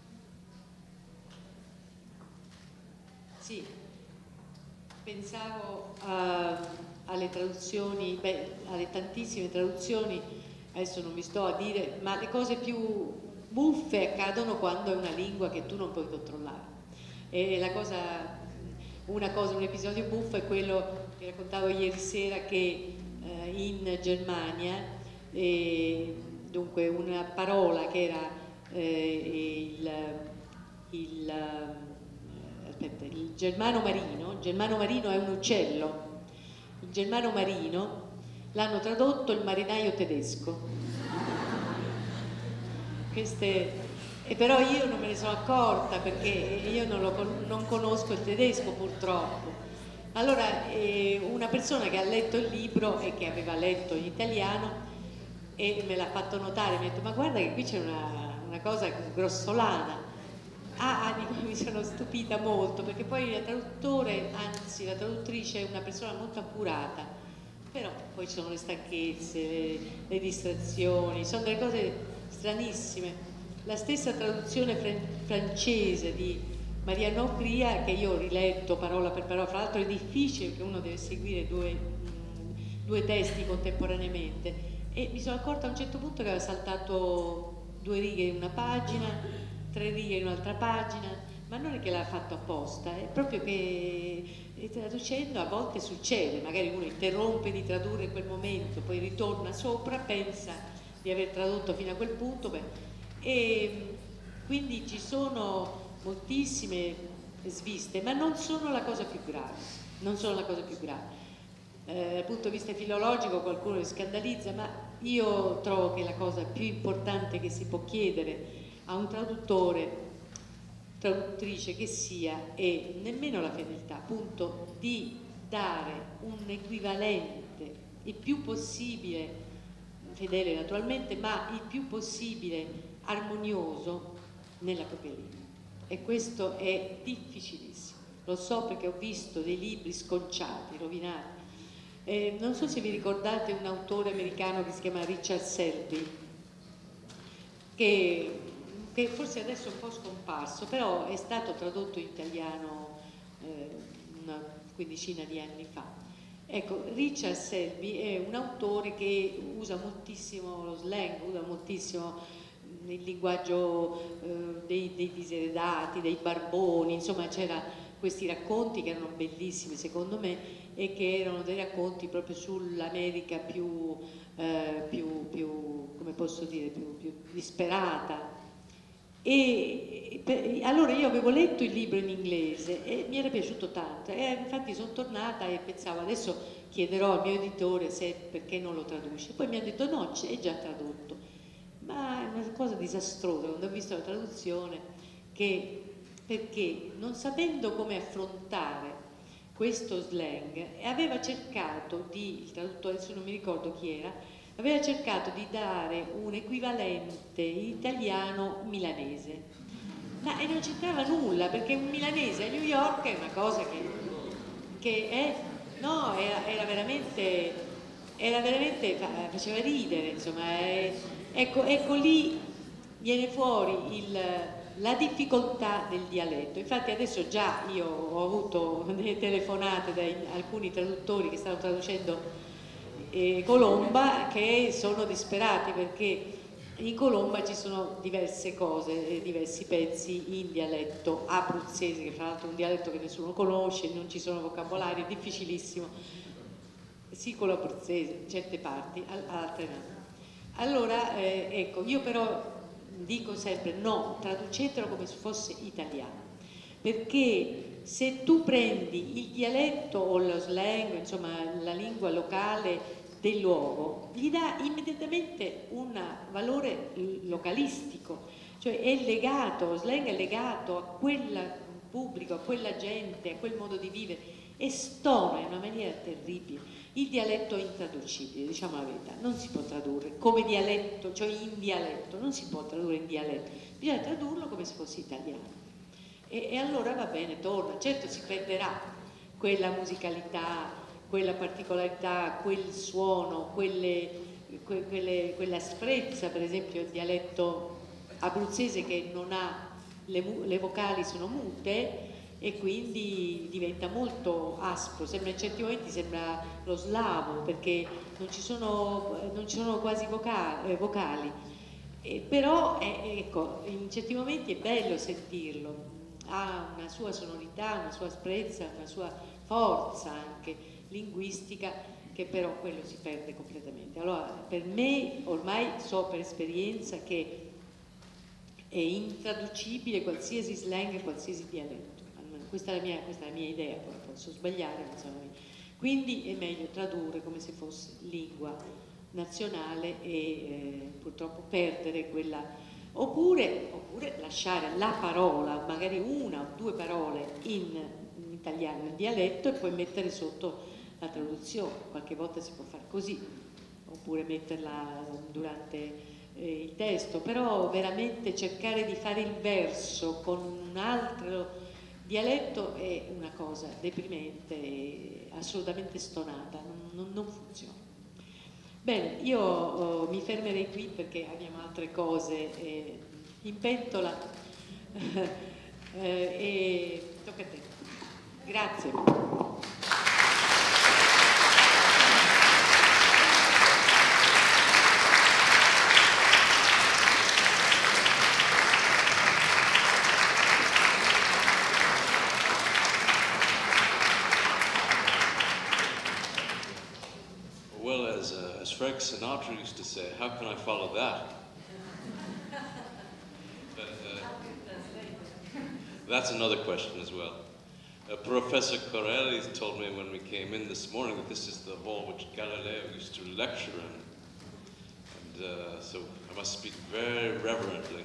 Speaker 4: sì. Pensavo a, alle traduzioni, beh, alle tantissime traduzioni, adesso non vi sto a dire, ma le cose più buffe accadono quando è una lingua che tu non puoi controllare. E la cosa, una cosa, un episodio buffo è quello che raccontavo ieri sera, che eh, in Germania, eh, dunque una parola che era eh, il, il Aspetta, il germano marino, germano marino è un uccello, il germano marino l'hanno tradotto il marinaio tedesco. Queste, e però io non me ne sono accorta, perché io non, lo, non conosco il tedesco purtroppo. Allora eh, una persona che ha letto il libro e che aveva letto in italiano e me l'ha fatto notare, mi ha detto: ma guarda che qui c'è una, una cosa grossolana. Ah, mi sono stupita molto, perché poi il traduttore, anzi la traduttrice, è una persona molto accurata, però poi ci sono le stanchezze, le, le distrazioni, sono delle cose stranissime. La stessa traduzione francese di Marianne Autry, che io ho riletto parola per parola, fra l'altro è difficile perché uno deve seguire due, mh, due testi contemporaneamente, e mi sono accorta a un certo punto che aveva saltato due righe in una pagina, tre righe in un'altra pagina, ma non è che l'ha fatto apposta, è proprio che traducendo a volte succede, magari uno interrompe di tradurre in quel momento, poi ritorna sopra, pensa di aver tradotto fino a quel punto, beh, e quindi ci sono moltissime sviste, ma non sono la cosa più grave, non sono la cosa più grave. Eh, dal punto di vista filologico qualcuno li scandalizza, ma io trovo che la cosa più importante che si può chiedere a un traduttore, traduttrice che sia, è nemmeno la fedeltà, appunto, di dare un equivalente il più possibile, fedele naturalmente, ma il più possibile armonioso nella propria lingua. E questo è difficilissimo, lo so perché ho visto dei libri sconciati, rovinati, Eh, non so se vi ricordate un autore americano che si chiama Richard Selby, che, che forse adesso è un po' scomparso, però è stato tradotto in italiano eh, una quindicina di anni fa. Ecco, Richard Selby è un autore che usa moltissimo lo slang, usa moltissimo il linguaggio eh, dei, dei diseredati, dei barboni, insomma c'era questi racconti che erano bellissimi secondo me e che erano dei racconti proprio sull'America più, eh, più, più, come posso dire, più, più disperata. E per, allora io avevo letto il libro in inglese e mi era piaciuto tanto e infatti sono tornata e pensavo adesso chiederò al mio editore se perché non lo traduce, poi mi ha detto no, è già tradotto, ma è una cosa disastrosa quando ho visto la traduzione, che perché non sapendo come affrontare questo slang aveva cercato di, il traduttore adesso non mi ricordo chi era, aveva cercato di dare un equivalente italiano milanese, ma e non c'entrava nulla perché un milanese a New York è una cosa che, che è, no, era, era veramente, era veramente, faceva ridere, insomma, è, ecco, ecco lì viene fuori il, la difficoltà del dialetto. Infatti adesso già io ho avuto delle telefonate da alcuni traduttori che stanno traducendo eh, Colomba, che sono disperati perché in Colomba ci sono diverse cose, diversi pezzi in dialetto abruzzese, che fra l'altro è un dialetto che nessuno conosce, non ci sono vocabolari, è difficilissimo, sì con l'abruzzese, in certe parti, altre no. Allora, eh, ecco, io però dico sempre no, traducetelo come se fosse italiano, perché se tu prendi il dialetto o lo slang, insomma la lingua locale del luogo, gli dà immediatamente un valore localistico, cioè è legato, lo slang è legato a quel pubblico, a quella gente, a quel modo di vivere e stona in una maniera terribile. Il dialetto è intraducibile, diciamo la verità, non si può tradurre come dialetto, cioè in dialetto, non si può tradurre in dialetto, bisogna tradurlo come se fosse italiano. E, e allora va bene, torna, certo si perderà quella musicalità, quella particolarità, quel suono, quelle, que, quelle, quella asprezza, per esempio il dialetto abruzzese che non ha, le, le vocali sono mute, e quindi diventa molto aspro, sembra in certi momenti sembra lo slavo perché non ci sono, non ci sono quasi vocali, eh, vocali. Eh, però eh, ecco, in certi momenti è bello sentirlo, ha una sua sonorità, una sua asprezza, una sua forza anche linguistica, che però quello si perde completamente. Allora per me ormai so per esperienza che è intraducibile qualsiasi slang, qualsiasi dialetto. Questa è la mia, questa è la mia idea, poi posso sbagliare, ma sono io. Quindi è meglio tradurre come se fosse lingua nazionale e eh, purtroppo perdere quella, oppure, oppure lasciare la parola, magari una o due parole in, in italiano, in dialetto, e poi mettere sotto la traduzione. Qualche volta si può fare così, oppure metterla durante eh, il testo, però veramente cercare di fare il verso con un altro dialetto è una cosa deprimente e assolutamente stonata, non, non, non funziona. Bene, io oh, mi fermerei qui perché abbiamo altre cose eh, in pentola eh, e tocca a te. Grazie.
Speaker 5: Frank Sinatra used to say, how can I follow that? But, uh, that's another question as well. Uh, Professor Corelli told me when we came in this morning that this is the hall which Galileo used to lecture in. And uh, so I must speak very reverently.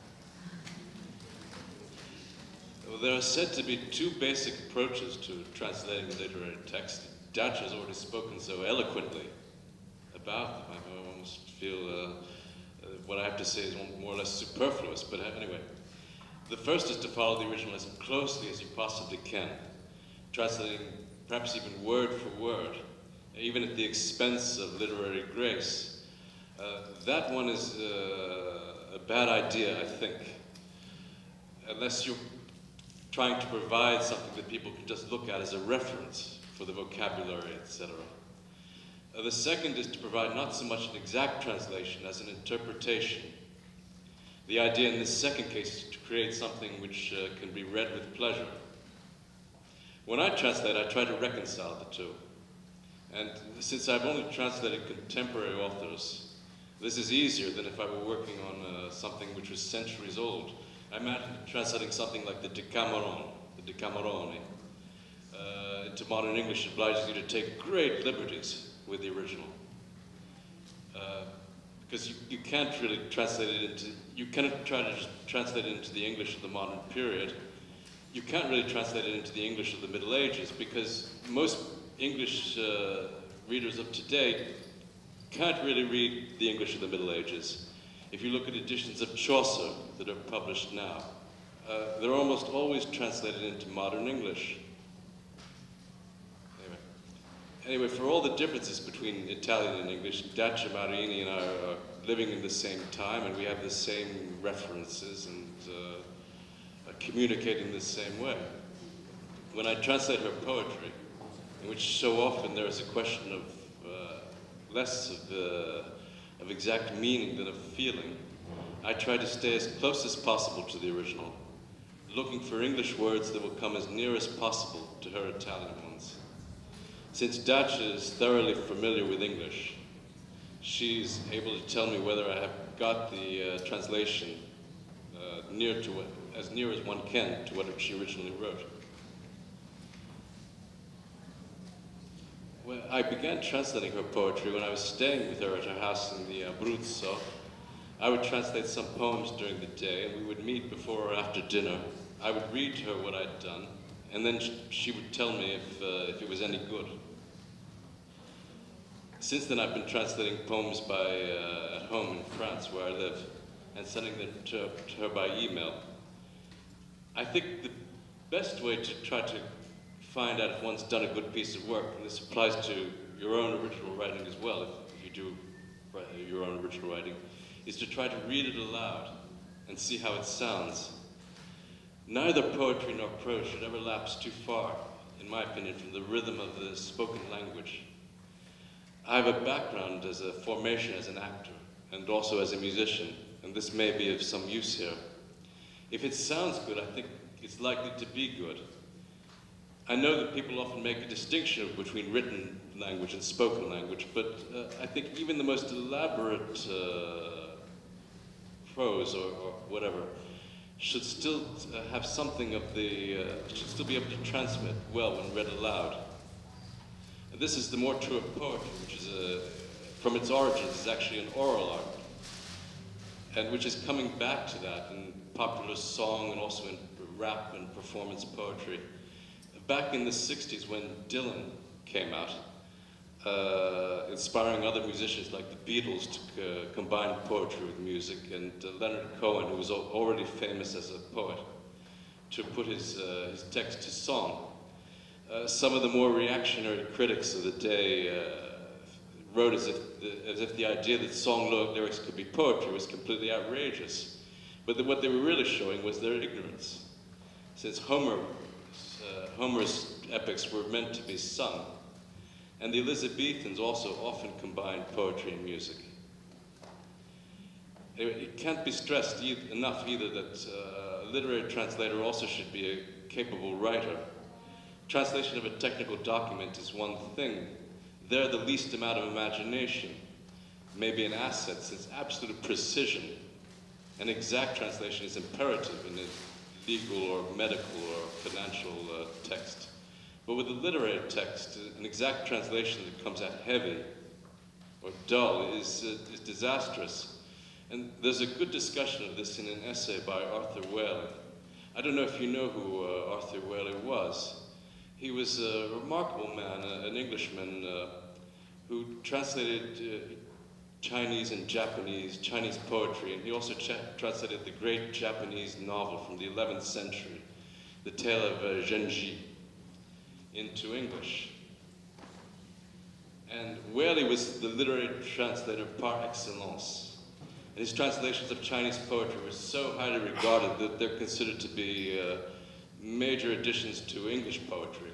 Speaker 5: Well, there are said to be two basic approaches to translating literary text. Dutch has already spoken so eloquently about them. I almost feel uh, uh, what I have to say is more or less superfluous, but anyway. The first is to follow the original as closely as you possibly can, translating perhaps even word for word even at the expense of literary grace. Uh, that one is uh, a bad idea, I think, unless you're trying to provide something that people can just look at as a reference for the vocabulary, et cetera. Uh, the second is to provide not so much an exact translation as an interpretation. The idea in this second case is to create something which uh, can be read with pleasure. When I translate, I try to reconcile the two. And since I've only translated contemporary authors, this is easier than if I were working on uh, something which was centuries old. I imagine translating something like the Decameron, the Decamerone, uh, into modern English obliges you to take great liberties with the original. Uh, because you, you can't really translate it into, you cannot try to just translate it into the English of the modern period. You can't really translate it into the English of the Middle Ages because most English uh, readers of today can't really read the English of the Middle Ages. If you look at editions of Chaucer that are published now, uh, they're almost always translated into modern English. Anyway. anyway, for all the differences between Italian and English, Dacia Marini and I are living in the same time, and we have the same references and uh, are communicating the same way. When I translate her poetry, in which so often there is a question of uh, less of, uh, of exact meaning than of feeling, I try to stay as close as possible to the original, looking for English words that will come as near as possible to her Italian ones. Since Dacia is thoroughly familiar with English, she's able to tell me whether I have got the uh, translation uh, near to what, as near as one can to what she originally wrote. Well, I began translating her poetry when I was staying with her at her house in the Abruzzo. I would translate some poems during the day, and we would meet before or after dinner. I would read to her what I'd done, and then she would tell me if, uh, if it was any good. Since then, I've been translating poems by, uh, at home in France, where I live, and sending them to, to her by email. I think the best way to try to find out if one's done a good piece of work, and this applies to your own original writing as well, if, if you do write your own original writing, is to try to read it aloud and see how it sounds. Neither poetry nor prose should ever lapse too far, in my opinion, from the rhythm of the spoken language. I have a background as a formation as an actor and also as a musician, and this may be of some use here. If it sounds good, I think it's likely to be good. I know that people often make a distinction between written language and spoken language, but uh, I think even the most elaborate uh, prose or, or whatever should still uh, have something of the, uh, should still be able to transmit well when read aloud. And this is the more true of poetry, which is, a, from its origins, is actually an oral art, and which is coming back to that in popular song and also in rap and performance poetry. Back in the sixties, when Dylan came out, uh, inspiring other musicians like the Beatles to uh, combine poetry with music, and uh, Leonard Cohen, who was already famous as a poet, to put his, uh, his text to song. Uh, some of the more reactionary critics of the day uh, wrote as if, the, as if the idea that song lyrics could be poetry was completely outrageous. But the, what they were really showing was their ignorance. Since Homer Uh, Homer's epics were meant to be sung, and the Elizabethans also often combined poetry and music. It, it can't be stressed e enough either that uh, a literary translator also should be a capable writer. Translation of a technical document is one thing. There, the least amount of imagination may be an asset, since absolute precision and exact translation is imperative in a legal or medical or financial uh, text. But with a literary text, an exact translation that comes out heavy or dull is, uh, is disastrous. And there's a good discussion of this in an essay by Arthur Waley. I don't know if you know who uh, Arthur Waley was. He was a remarkable man, uh, an Englishman uh, who translated uh, Chinese and Japanese, Chinese poetry, and he also translated the great Japanese novel from the eleventh century, The Tale of uh, Genji, into English. And Whaley was the literary translator par excellence. And his translations of Chinese poetry were so highly regarded that they're considered to be uh, major additions to English poetry.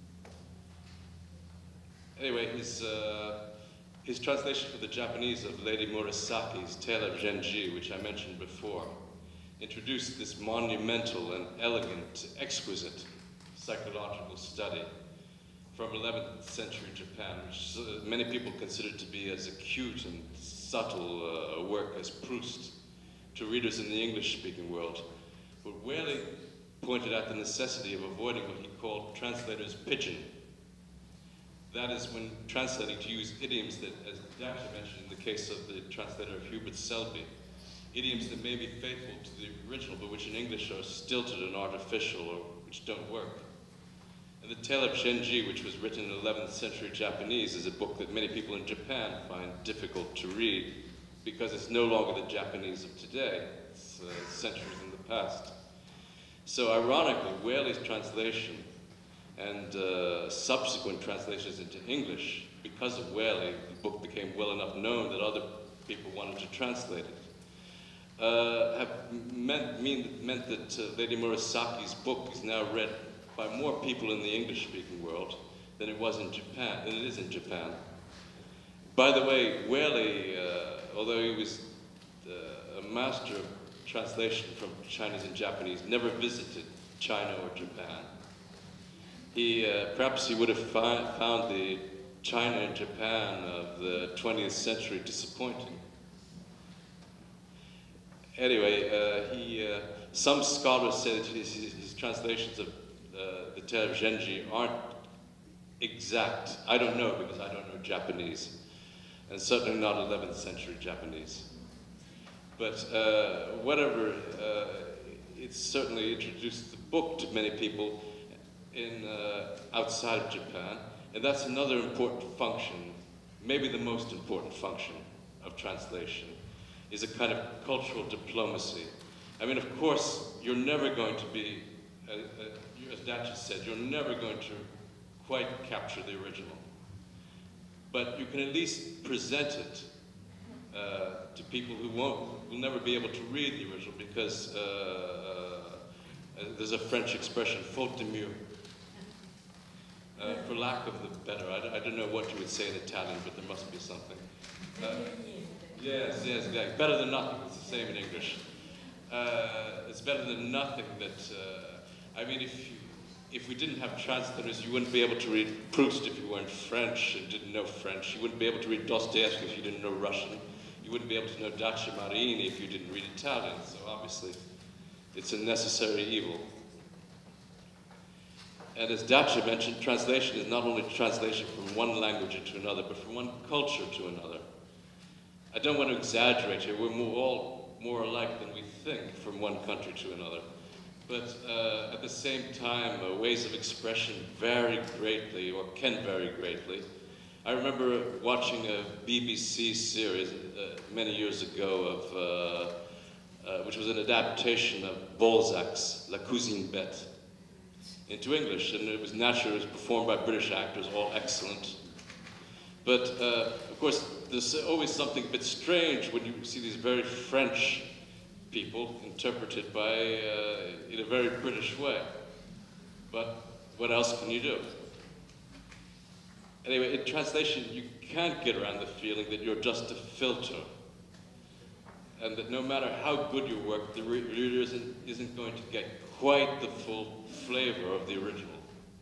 Speaker 5: Anyway, his, uh, his translation for the Japanese of Lady Murasaki's Tale of Genji, which I mentioned before, introduced this monumental and elegant, exquisite psychological study from eleventh century Japan, which uh, many people consider to be as acute and subtle uh, a work as Proust to readers in the English-speaking world. But Whaley pointed out the necessity of avoiding what he called translator's pigeon. That is, when translating, to use idioms that, as Daphne mentioned in the case of the translator of Hubert Selby, idioms that may be faithful to the original, but which in English are stilted and artificial, or which don't work. And the Tale of Genji, which was written in eleventh century Japanese, is a book that many people in Japan find difficult to read because it's no longer the Japanese of today. It's uh, centuries in the past. So ironically, Whaley's translation and uh, subsequent translations into English, because of Whaley, the book became well enough known that other people wanted to translate it. Uh, have meant, mean, meant that uh, Lady Murasaki's book is now read by more people in the English-speaking world than it was in Japan, than it is in Japan. By the way, Whaley, uh, although he was uh, a master of translation from Chinese and Japanese, never visited China or Japan. He, uh, perhaps he would have fi found the China and Japan of the twentieth century disappointing. Anyway, uh, he, uh, some scholars say that his, his, his translations of uh, the Tale of Genji aren't exact. I don't know because I don't know Japanese, and certainly not eleventh century Japanese. But uh, whatever, uh, it's certainly introduced the book to many people in, uh, outside of Japan, and that's another important function, maybe the most important function of translation, is a kind of cultural diplomacy. I mean, of course, you're never going to be, uh, uh, as Dacia said, you're never going to quite capture the original. But you can at least present it uh, to people who won't, will never be able to read the original because uh, uh, there's a French expression, faute de mieux. Uh, for lack of the better, I, I don't know what you would say in Italian, but there must be something. Uh, yes, yes, yeah. Better than nothing, it's the same in English. Uh, it's better than nothing that, uh, I mean, if, you, if we didn't have translators, you wouldn't be able to read Proust if you weren't French and didn't know French. You wouldn't be able to read Dostoevsky if you didn't know Russian. You wouldn't be able to know Dacia Marini if you didn't read Italian, so obviously it's a necessary evil. And as Dacia mentioned, translation is not only translation from one language into another, but from one culture to another. I don't want to exaggerate here. We're more, all more alike than we think from one country to another. But uh, at the same time, uh, ways of expression vary greatly, or can vary greatly. I remember watching a B B C series uh, many years ago, of, uh, uh, which was an adaptation of Balzac's La Cousine Bette into English, and it was naturally, it was performed by British actors, all excellent. But uh, of course, there's always something a bit strange when you see these very French people interpreted by, uh, in a very British way. But what else can you do? Anyway, in translation, you can't get around the feeling that you're just a filter, and that no matter how good your work, the reader isn't, isn't going to get quite the full flavor of the original.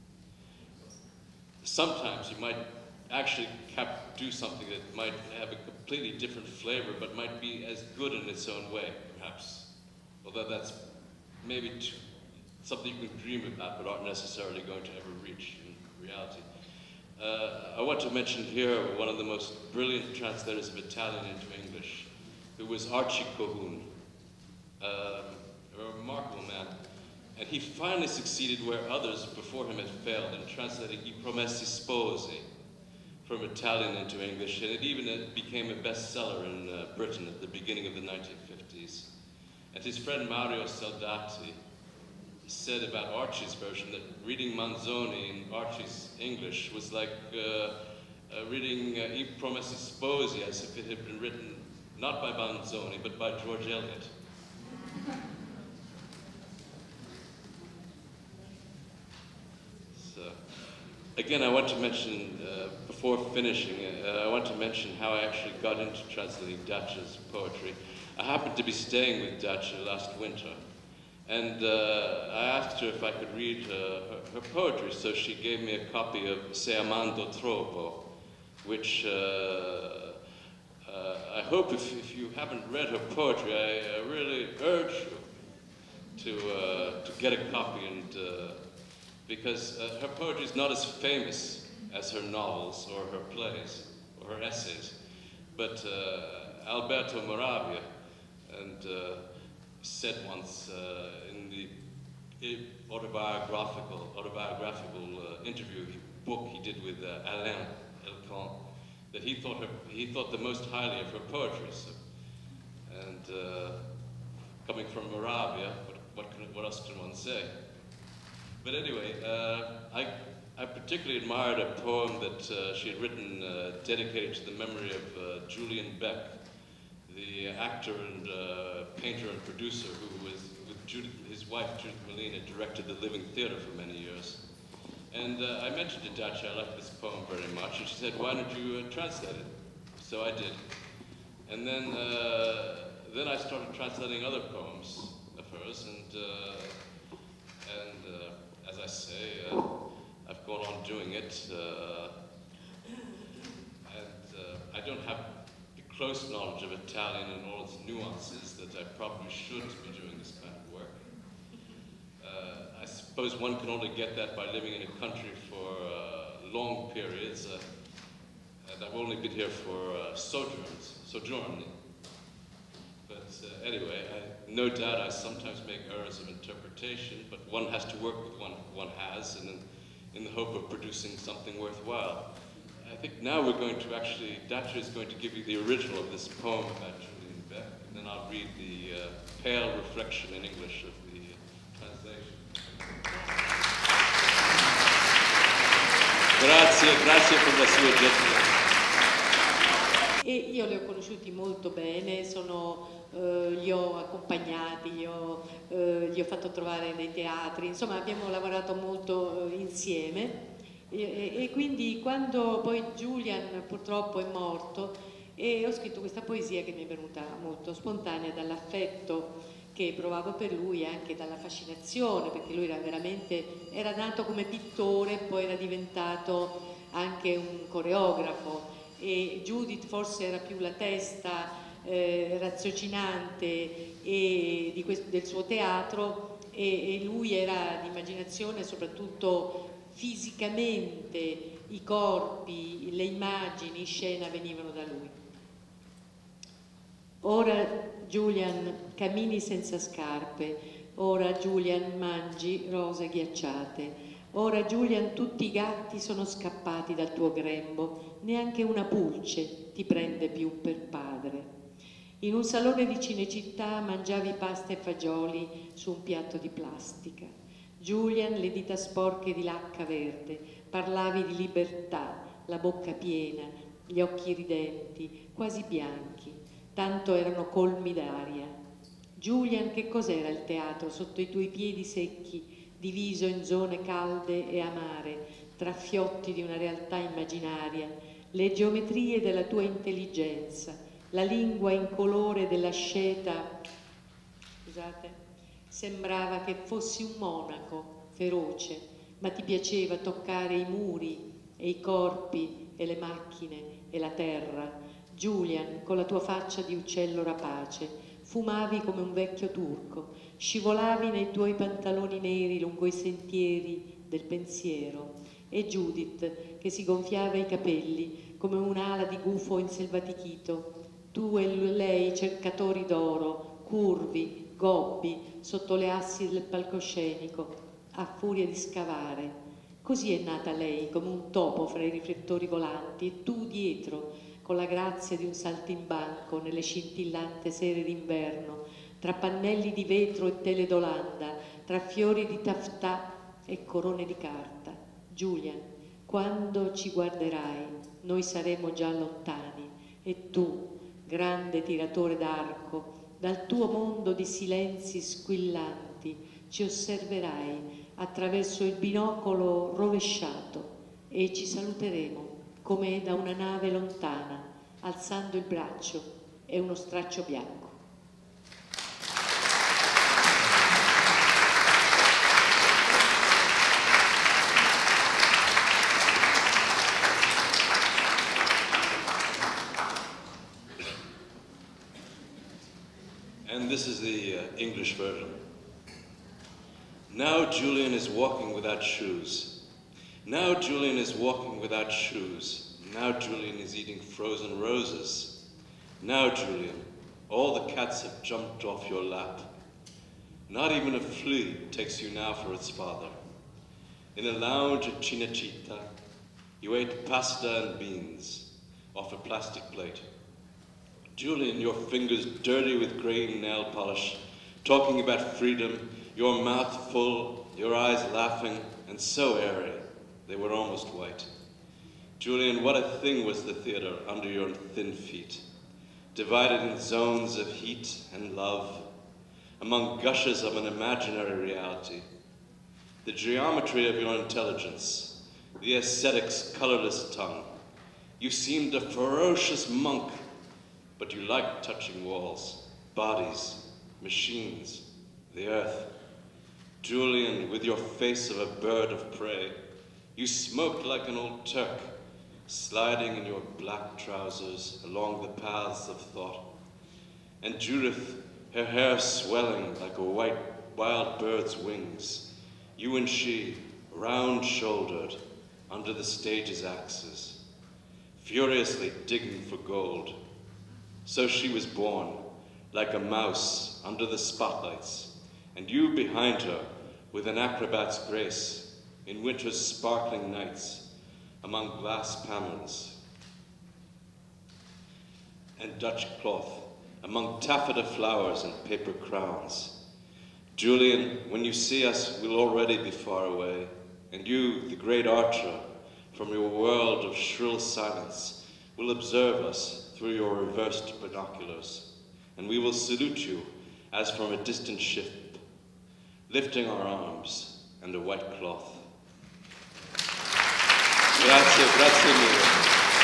Speaker 5: Sometimes you might actually cap do something that might have a completely different flavor, but might be as good in its own way, perhaps. Although that's maybe too, something you can dream about, but aren't necessarily going to ever reach in reality. Uh, I want to mention here one of the most brilliant translators of Italian into English, who was Archie Colquhoun, um, a remarkable man. And he finally succeeded where others before him had failed in translating I Promessi Sposi from Italian into English, and it even it became a bestseller in uh, Britain at the beginning of the nineteen fifties. And his friend Mario Saldati said about Archie's version that reading Manzoni in Archie's English was like uh, uh, reading uh, I Promessi Sposi as if it had been written not by Manzoni, but by George Eliot. So, again, I want to mention, uh, before finishing, uh, I want to mention how I actually got into translating Dacia's poetry. I happened to be staying with Dacia last winter, and uh, I asked her if I could read uh, her, her poetry, so she gave me a copy of Se amando troppo, which uh, uh, I hope if, if you haven't read her poetry, I uh, really urge you to, uh, to get a copy, and uh, because uh, her poetry is not as famous as her novels or her plays or her essays, but uh, Alberto Moravia and uh, said once uh, in the autobiographical, autobiographical uh, interview, book he did with uh, Alain Elkan, that he thought, her, he thought the most highly of her poetry. So, and uh, coming from Moravia, what, what, can, what else can one say? But anyway, uh, I, I particularly admired a poem that uh, she had written uh, dedicated to the memory of uh, Julian Beck, the actor and uh, painter and producer who was, with Judith, his wife Judith Molina, directed the Living Theatre for many years. And uh, I mentioned to Dacia I liked this poem very much, and she said, why don't you uh, translate it? So I did. And then, uh, then I started translating other poems of hers, and, uh, and uh, as I say, uh, I've gone on doing it. Uh, and uh, I don't have close knowledge of Italian and all its nuances that I probably should be doing this kind of work. Uh, I suppose one can only get that by living in a country for uh, long periods, uh, and I've only been here for uh, sojourns, sojourning. But uh, anyway, I, no doubt I sometimes make errors of interpretation, but one has to work with what one has, and in, in the hope of producing something worthwhile. I think now we're going to actually, Dacia is going to give you the original of this poem about Julian Beck, and then I'll read the uh, pale reflection in English of the uh, translation. Grazie, grazie per la sua gentilezza.
Speaker 4: E io li ho conosciuti molto bene, sono, eh, li ho accompagnati, li ho, eh, gli ho fatto trovare nei teatri, insomma abbiamo lavorato molto eh, insieme. E, e quindi quando poi Julian purtroppo è morto, e ho scritto questa poesia che mi è venuta molto spontanea dall'affetto che provavo per lui e anche dalla fascinazione, perché lui era veramente, era nato come pittore, poi era diventato anche un coreografo, e Judith forse era più la testa eh, raziocinante e di questo, del suo teatro, e, e lui era di immaginazione, soprattutto fisicamente i corpi, le immagini, scena venivano da lui. Ora Julian cammini senza scarpe, ora Julian mangi rose ghiacciate, ora Julian tutti i gatti sono scappati dal tuo grembo, neanche una pulce ti prende più per padre. In un salone di Cinecittà mangiavi pasta e fagioli su un piatto di plastica. Julian, le dita sporche di lacca verde, parlavi di libertà, la bocca piena, gli occhi ridenti, quasi bianchi, tanto erano colmi d'aria. Julian, che cos'era il teatro sotto i tuoi piedi secchi, diviso in zone calde e amare, tra fiotti di una realtà immaginaria, le geometrie della tua intelligenza, la lingua incolore dell'asceta, scusate, sembrava che fossi un monaco feroce, ma ti piaceva toccare i muri e i corpi e le macchine e la terra. Julian, con la tua faccia di uccello rapace, fumavi come un vecchio turco, scivolavi nei tuoi pantaloni neri lungo i sentieri del pensiero, e Judith, che si gonfiava i capelli come un'ala di gufo inselvatichito, tu e lei cercatori d'oro, curvi, gobbi, sotto le assi del palcoscenico, a furia di scavare. Così è nata lei, come un topo fra i riflettori volanti, e tu dietro, con la grazia di un saltimbanco nelle scintillante sere d'inverno, tra pannelli di vetro e tele d'Olanda, tra fiori di taffetà e corone di carta. Julian, Quando ci guarderai, noi saremo già lontani e tu, grande tiratore d'arco, dal tuo mondo di silenzi squillanti, ci osserverai attraverso il binocolo rovesciato e ci saluteremo come da una nave lontana, alzando il braccio e uno straccio bianco.
Speaker 5: And this is the uh, English version. Now Julian is walking without shoes. Now Julian is walking without shoes. Now Julian is eating frozen roses. Now Julian, all the cats have jumped off your lap. Not even a flea takes you now for its father. In a lounge at Cinecittà, you ate pasta and beans off a plastic plate. Julian, your fingers dirty with green nail polish, talking about freedom, your mouth full, your eyes laughing, and so airy, they were almost white. Julian, what a thing was the theater under your thin feet, divided in zones of heat and love, among gushes of an imaginary reality. The geometry of your intelligence, the ascetic's colorless tongue. You seemed a ferocious monk, but you liked touching walls, bodies, machines, the earth. Julian, with your face of a bird of prey, you smoked like an old Turk, sliding in your black trousers along the paths of thought. And Judith, her hair swelling like a white wild bird's wings, you and she, round-shouldered, under the stage's axis, furiously digging for gold. So she was born, like a mouse under the spotlights, and you behind her with an acrobat's grace in winter's sparkling nights among glass panels and Dutch cloth, among taffeta flowers and paper crowns. Julian, when you see us, we'll already be far away, and you, the great archer, from your world of shrill silence, will observe us through your reversed binoculars, and we will salute you as from a distant ship, lifting our arms and a white cloth. Grazie, grazie mille.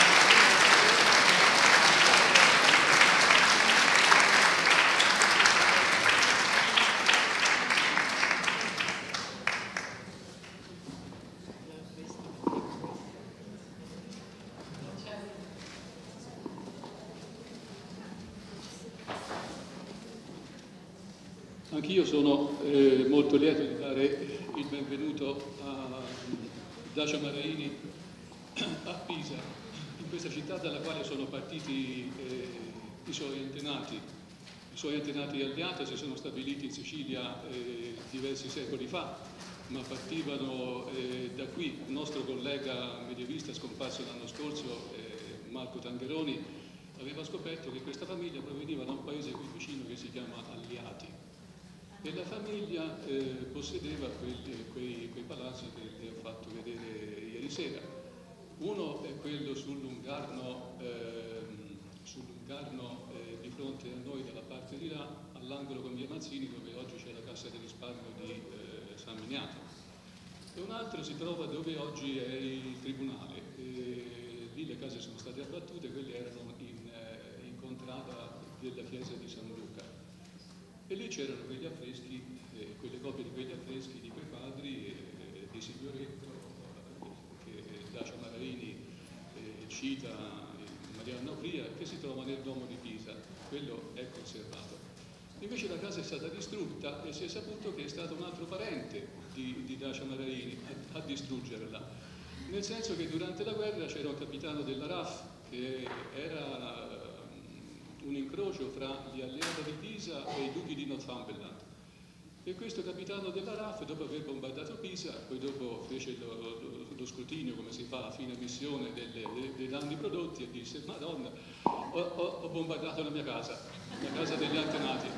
Speaker 6: Anch'io sono eh, molto lieto di dare il benvenuto a Dacia Maraini a Pisa, in questa città dalla quale sono partiti eh, i suoi antenati. I suoi antenati alleati si sono stabiliti in Sicilia eh, diversi secoli fa, ma partivano eh, da qui. Il nostro collega medievista scomparso l'anno scorso, eh, Marco Tangheroni, aveva scoperto che questa famiglia proveniva da un paese qui vicino che si chiama Alliati. E la famiglia eh, possedeva quei, quei, quei palazzi che vi ho fatto vedere ieri sera. Uno è quello sul Lungarno, eh, sul Lungarno eh, di fronte a noi dalla parte di là, all'angolo con via Mazzini, dove oggi c'è la Cassa di risparmio di eh, San Miniato. E un altro si trova dove oggi è il Tribunale. E lì le case sono state abbattute, quelle erano in, eh, in contrada della chiesa di San Luca. E lì c'erano quegli affreschi, eh, quelle copie di quegli affreschi di quei padri eh, di Signoretto, eh, che Dacia Maraini eh, cita in Marianna Opria, che si trova nel Duomo di Pisa. Quello è conservato. Invece la casa è stata distrutta e si è saputo che è stato un altro parente di, di Dacia Maraini a, a distruggerla. Nel senso che durante la guerra c'era un capitano della R A F che era un incrocio fra gli alleati di Pisa e i duchi di Northumberland. E questo capitano della R A F, dopo aver bombardato Pisa, poi dopo fece lo, lo, lo scrutinio, come si fa a fine missione, delle, dei, dei danni prodotti e disse: Madonna, ho, ho, ho bombardato la mia casa, la casa degli antenati.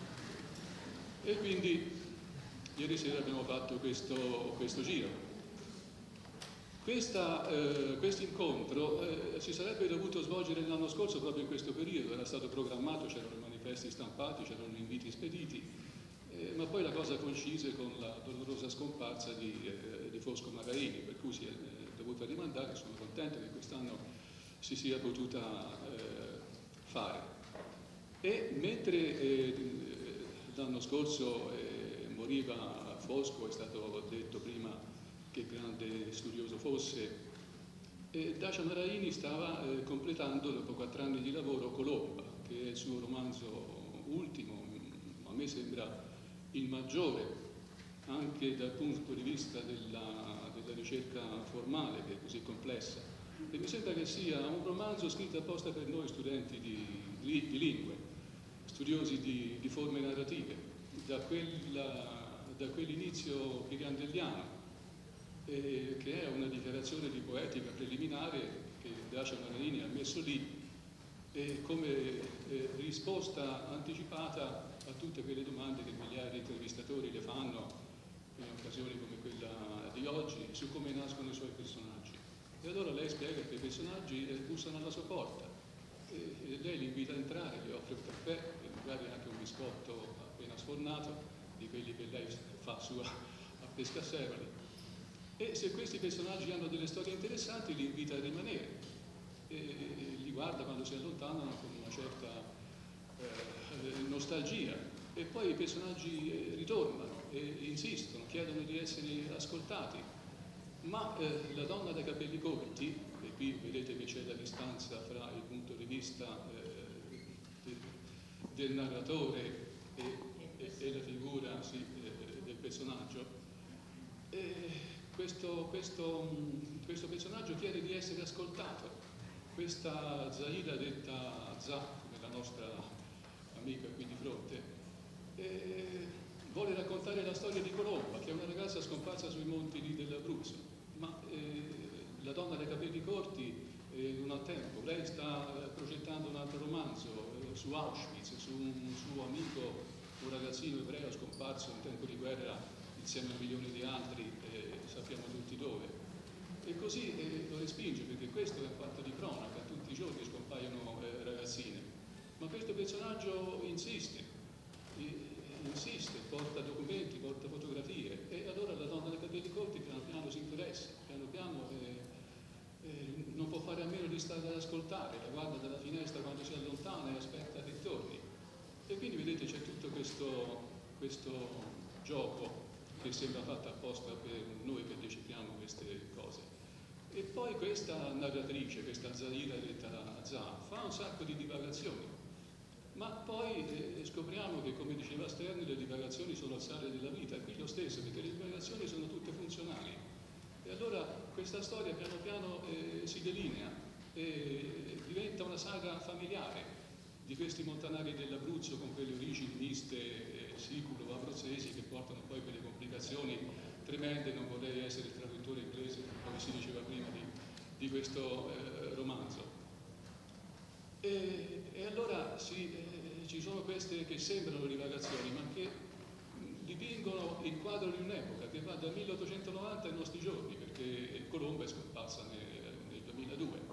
Speaker 6: E quindi ieri sera abbiamo fatto questo, questo giro. eh, questo incontro eh, si sarebbe dovuto svolgere l'anno scorso proprio in questo periodo, era stato programmato, c'erano i manifesti stampati, c'erano inviti spediti, eh, ma poi la cosa coincise con la dolorosa scomparsa di, eh, di Fosco Maraini, per cui si è eh, dovuta rimandare. Sono contento che quest'anno si sia potuta eh, fare. E mentre eh, l'anno scorso eh, moriva Fosco, è stato detto prima che grande studioso fosse, e Dacia Maraini stava eh, completando, dopo quattro anni di lavoro, Colomba, che è il suo romanzo ultimo, a me sembra il maggiore, anche dal punto di vista della, della ricerca formale, che è così complessa. E mi sembra che sia un romanzo scritto apposta per noi studenti di, di, di lingue, studiosi di, di forme narrative, da, quella, da quell'inizio pirandelliano, eh, che è una dichiarazione di poetica preliminare che Dacia Maraini ha messo lì eh, come eh, risposta anticipata a tutte quelle domande che migliaia di intervistatori le fanno in occasioni come quella di oggi su come nascono i suoi personaggi. E allora lei spiega che i personaggi eh, bussano alla sua porta e, e lei li invita a entrare, gli offre un caffè e magari anche un biscotto appena sfornato, di quelli che lei fa sua a Pescasseroli. E se questi personaggi hanno delle storie interessanti li invita a rimanere e, e li guarda quando si allontanano con una certa eh, nostalgia, e poi i personaggi eh, ritornano e insistono, chiedono di essere ascoltati. Ma eh, la donna dai capelli corti, e qui vedete che c'è la distanza fra il punto di vista eh, de, del narratore e, e, e la figura sì, eh, del personaggio, e questo, questo, questo personaggio chiede di essere ascoltato. Questa Zaida, detta Za, come la nostra amica qui di fronte, eh, vuole raccontare la storia di Colomba, che è una ragazza scomparsa sui monti lì dell'Abruzzo, ma eh, la donna dai capelli corti eh, non ha tempo. Lei sta eh, progettando un altro romanzo eh, su Auschwitz, su un suo amico, un ragazzino ebreo scomparso in tempo di guerra insieme a milioni di altri, eh, sappiamo tutti dove. E così eh, lo respinge, perché questo è un fatto di cronaca, tutti i giorni scompaiono eh, ragazzine. Ma questo personaggio insiste, insiste, porta documenti, porta fotografie, e allora la donna dai capelli corti piano piano si interessa, piano piano eh, eh, non può fare a meno di stare ad ascoltare, la guarda dalla finestra quando si allontana e aspetta che torni. E quindi vedete c'è tutto questo, questo gioco che sembra fatto apposta per noi che decifriamo queste cose. E poi questa narratrice, questa Zaira detta Za, fa un sacco di divagazioni, ma poi eh, scopriamo che, come diceva Sterni, le divagazioni sono il sale della vita, e qui lo stesso, perché le divagazioni sono tutte funzionali. E allora questa storia piano piano eh, si delinea e diventa una saga familiare di questi montanari dell'Abruzzo con quelle origini miste eh, siculo-abruzzesi che portano poi quelle complicazioni tremende. Non vorrei essere il traduttore inglese, come si diceva prima, di, di questo eh, romanzo. E, e allora sì, eh, ci sono queste che sembrano divagazioni, ma che mh, dipingono il quadro di un'epoca che va dal milleottocentonovanta ai nostri giorni, perché Colomba è scomparsa nel, nel duemiladue.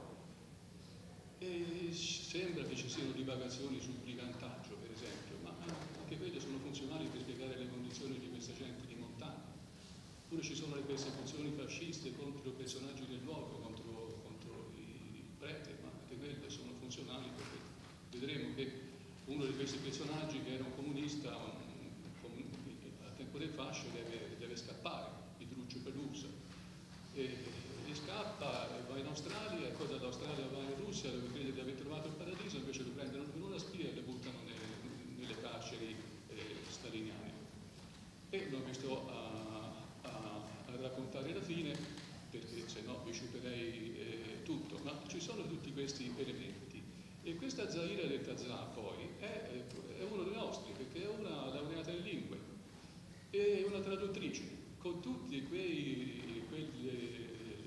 Speaker 6: E sembra che ci siano divagazioni sul brigantaggio, per esempio, ma anche quelle sono funzionali per spiegare le condizioni di questa gente di montagna. Oppure ci sono le persecuzioni fasciste contro i personaggi del luogo, contro, contro i preti, ma anche quelle sono funzionali, perché vedremo che uno di questi personaggi, che era un comunista un, un, a tempo del fascio, deve, deve scappare, Petruccio Peluso. E, e scappa, e va in Australia, e poi dall'Australia va in Russia, dove crede di aver trovato il paradiso, invece lo prendono in una spia e lo buttano nelle, nelle carceri eh, staliniane. E non vi sto a, a, a raccontare la fine, perché se no vi sciuperei eh, tutto, ma ci sono tutti questi elementi. E questa Zaira detta Za poi è, è uno dei nostri, perché è una laureata in lingue, è una traduttrice, con tutti quei quelle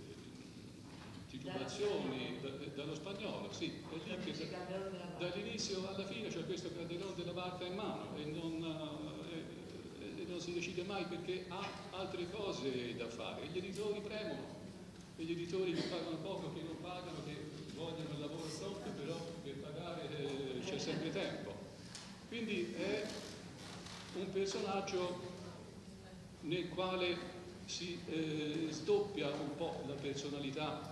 Speaker 6: titolazioni da, dallo spagnolo, sì, è lì che dall'inizio alla fine c'è questo Calderón della Barca in mano e non, eh, e non si decide mai perché ha altre cose da fare, e gli editori premono e gli editori che pagano poco, che non pagano, che vogliono il lavoro pronto, però per pagare eh, c'è sempre tempo. Quindi è un personaggio nel quale si eh, sdoppia un po' la personalità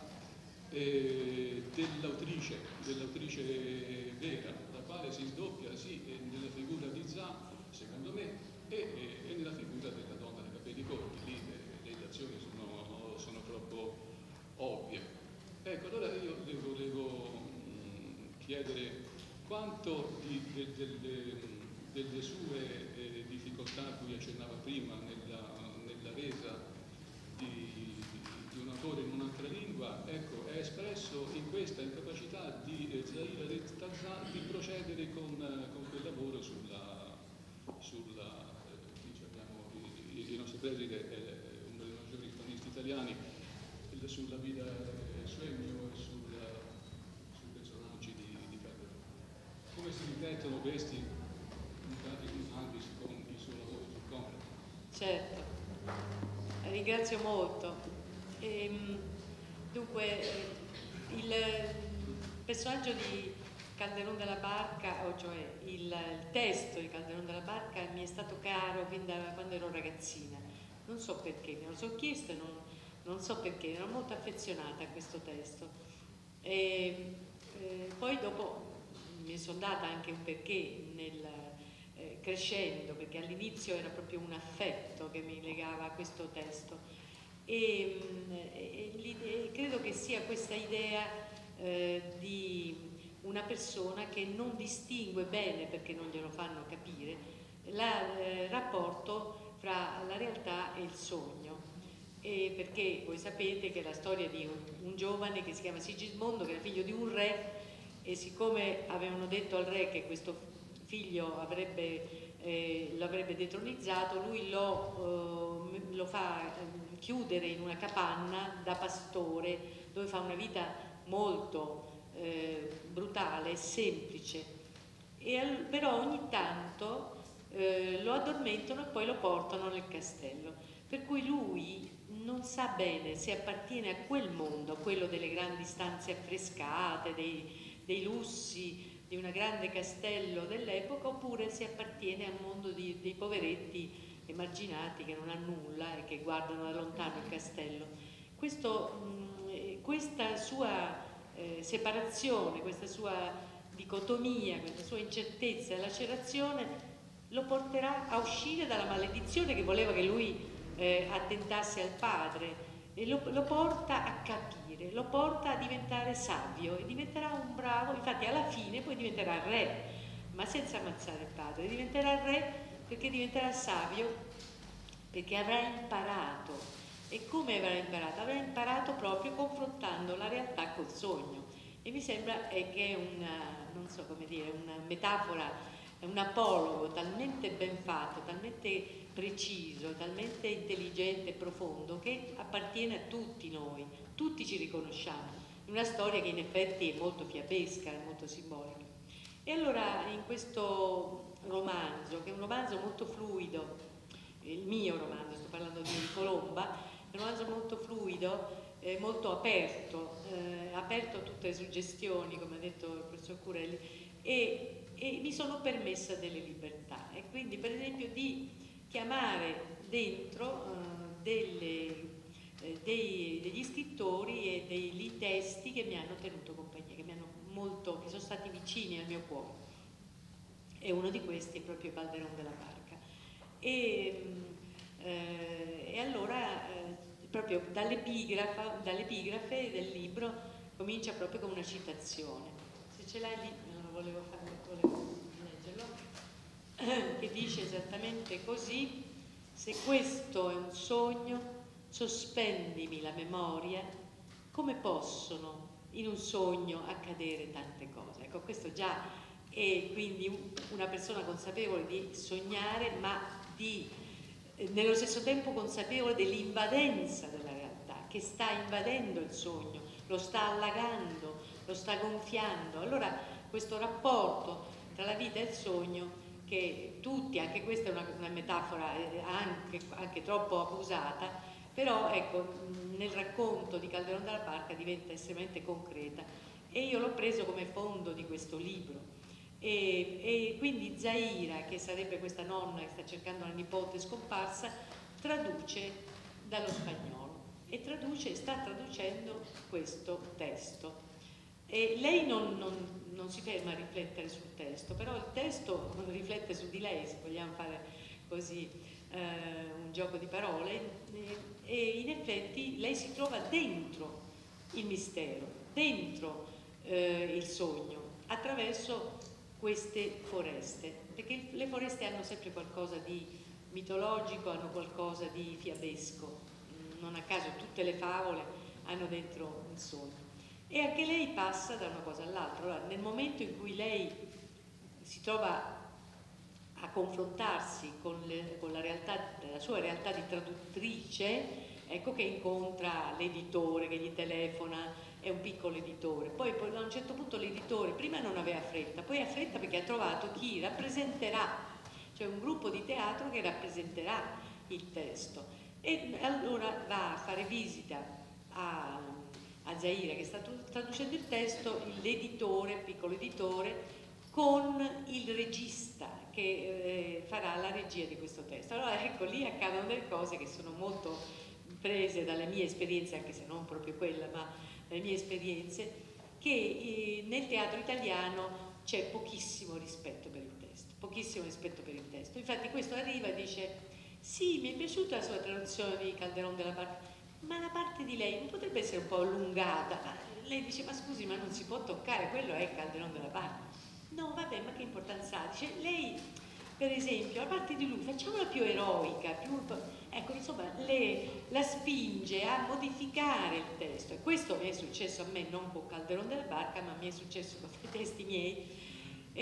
Speaker 6: eh, dell'autrice, dell'autrice vera, la quale si sdoppia sì nella figura di Zà, secondo me, e, e nella figura della donna dei capelli corti. Lì le, le relazioni sono, sono troppo ovvie. Ecco, allora io le volevo mh, chiedere quanto di, de, de, de, delle sue eh, difficoltà a cui accennava prima nella, nella resa di, di un autore in un'altra lingua, ecco, è espresso in questa incapacità di eh, Zahira Reztazza di procedere con, eh, con quel lavoro sulla, sulla eh, qui abbiamo il, il nostro preside è uno dei maggiori cronisti italiani, sulla vita eh, Sueño e sul, sui personaggi di, di Calderone. Come si ripetono questi mutati anche con il suo lavoro sul Conrad?
Speaker 4: Certo, ringrazio molto. Ehm, dunque, il personaggio di Calderone della Barca, o cioè il, il testo di Calderone della Barca, mi è stato caro fin da quando ero ragazzina. Non so perché, me lo sono chiesto e non, non so perché, ero molto affezionata a questo testo. E, eh, poi dopo mi sono data anche un perché nel, eh, crescendo, perché all'inizio era proprio un affetto che mi legava a questo testo. E, e, e credo che sia questa idea eh, di una persona che non distingue bene, perché non glielo fanno capire, il eh, rapporto fra la realtà e il sogno. E perché voi sapete che è la storia di un, un giovane che si chiama Sigismondo, che era figlio di un re, e siccome avevano detto al re che questo figlio avrebbe, eh, lo avrebbe detronizzato, lui lo, eh, lo fa eh, chiudere in una capanna da pastore, dove fa una vita molto eh, brutale e semplice, e al, però ogni tanto eh, lo addormentano e poi lo portano nel castello, per cui lui non sa bene se appartiene a quel mondo, quello delle grandi stanze affrescate, dei, dei lussi di un grande castello dell'epoca, oppure se appartiene al mondo di, dei poveretti emarginati che non hanno nulla e che guardano da lontano il castello. Questo, mh, questa sua eh, separazione, questa sua dicotomia, questa sua incertezza e lacerazione lo porterà a uscire dalla maledizione che voleva che lui Eh, attentasse al padre, e lo, lo porta a capire, lo porta a diventare savio, e diventerà un bravo, infatti alla fine poi diventerà re, ma senza ammazzare il padre, diventerà re perché diventerà savio, perché avrà imparato. E come avrà imparato? Avrà imparato proprio confrontando la realtà col sogno, e mi sembra eh, che è una, non so come dire, una metafora, un apologo talmente ben fatto, talmente preciso, talmente intelligente e profondo, che appartiene a tutti noi, tutti ci riconosciamo, in una storia che in effetti è molto fiabesca, è molto simbolica. E allora in questo romanzo, che è un romanzo molto fluido, il mio romanzo, sto parlando di Colomba, è un romanzo molto fluido, eh, molto aperto, eh, aperto a tutte le suggestioni, come ha detto il professor Curelli, e, e mi sono permessa delle libertà, e quindi per esempio di chiamare dentro uh, delle, eh, dei, degli scrittori e dei testi che mi hanno tenuto compagnia, che mi hanno molto, che sono stati vicini al mio cuore, e uno di questi è proprio Calderone della Barca. E, eh, e allora eh, proprio dall'epigrafe dall'epigrafe del libro comincia proprio con una citazione, se ce l'hai lì, non lo volevo fare, volevo leggerlo, che dice esattamente così: se questo è un sogno, sospendimi la memoria, come possono in un sogno accadere tante cose. Ecco, questo già è quindi una persona consapevole di sognare, ma di, eh, nello stesso tempo consapevole dell'invadenza della realtà, che sta invadendo il sogno, lo sta allagando, lo sta gonfiando. Allora questo rapporto tra la vita e il sogno, che tutti, anche questa è una, una metafora anche, anche troppo abusata, però ecco, nel racconto di Calderón de la Barca diventa estremamente concreta e io l'ho preso come fondo di questo libro. E, e quindi Zaira, che sarebbe questa nonna che sta cercando la nipote scomparsa, traduce dallo spagnolo e traduce, sta traducendo questo testo. E lei non, non, non si ferma a riflettere sul testo, però il testo riflette su di lei, se vogliamo fare così eh, un gioco di parole, e, e in effetti lei si trova dentro il mistero, dentro eh, il sogno, attraverso queste foreste, perché le foreste hanno sempre qualcosa di mitologico, hanno qualcosa di fiabesco, non a caso tutte le favole hanno dentro un sogno. E anche lei passa da una cosa all'altra. Allora, nel momento in cui lei si trova a confrontarsi con, le, con la realtà, la sua realtà di traduttrice, ecco che incontra l'editore che gli telefona, è un piccolo editore, poi, poi a un certo punto l'editore prima non aveva fretta, poi ha fretta perché ha trovato chi rappresenterà, cioè un gruppo di teatro che rappresenterà il testo, e allora va a fare visita a, a Zaira che sta traducendo il testo, l'editore, il piccolo editore, con il regista che eh, farà la regia di questo testo. Allora ecco, lì accadono delle cose che sono molto prese dalle mie esperienze, anche se non proprio quella, ma dalle mie esperienze, che eh, nel teatro italiano c'è pochissimo rispetto per il testo, pochissimo rispetto per il testo. Infatti questo arriva e dice: sì, mi è piaciuta la sua traduzione di Calderón de la Barca, ma la parte di lei non potrebbe essere un po' allungata. Ma lei dice: ma scusi, ma non si può toccare, quello è Calderón de la Barca. No, vabbè, ma che importanza ha? Dice, lei, per esempio, la parte di lui, facciamola più eroica, più... Ecco, insomma, le, la spinge a modificare il testo. E questo mi è successo a me, non con Calderón de la Barca, ma mi è successo con i testi miei. E,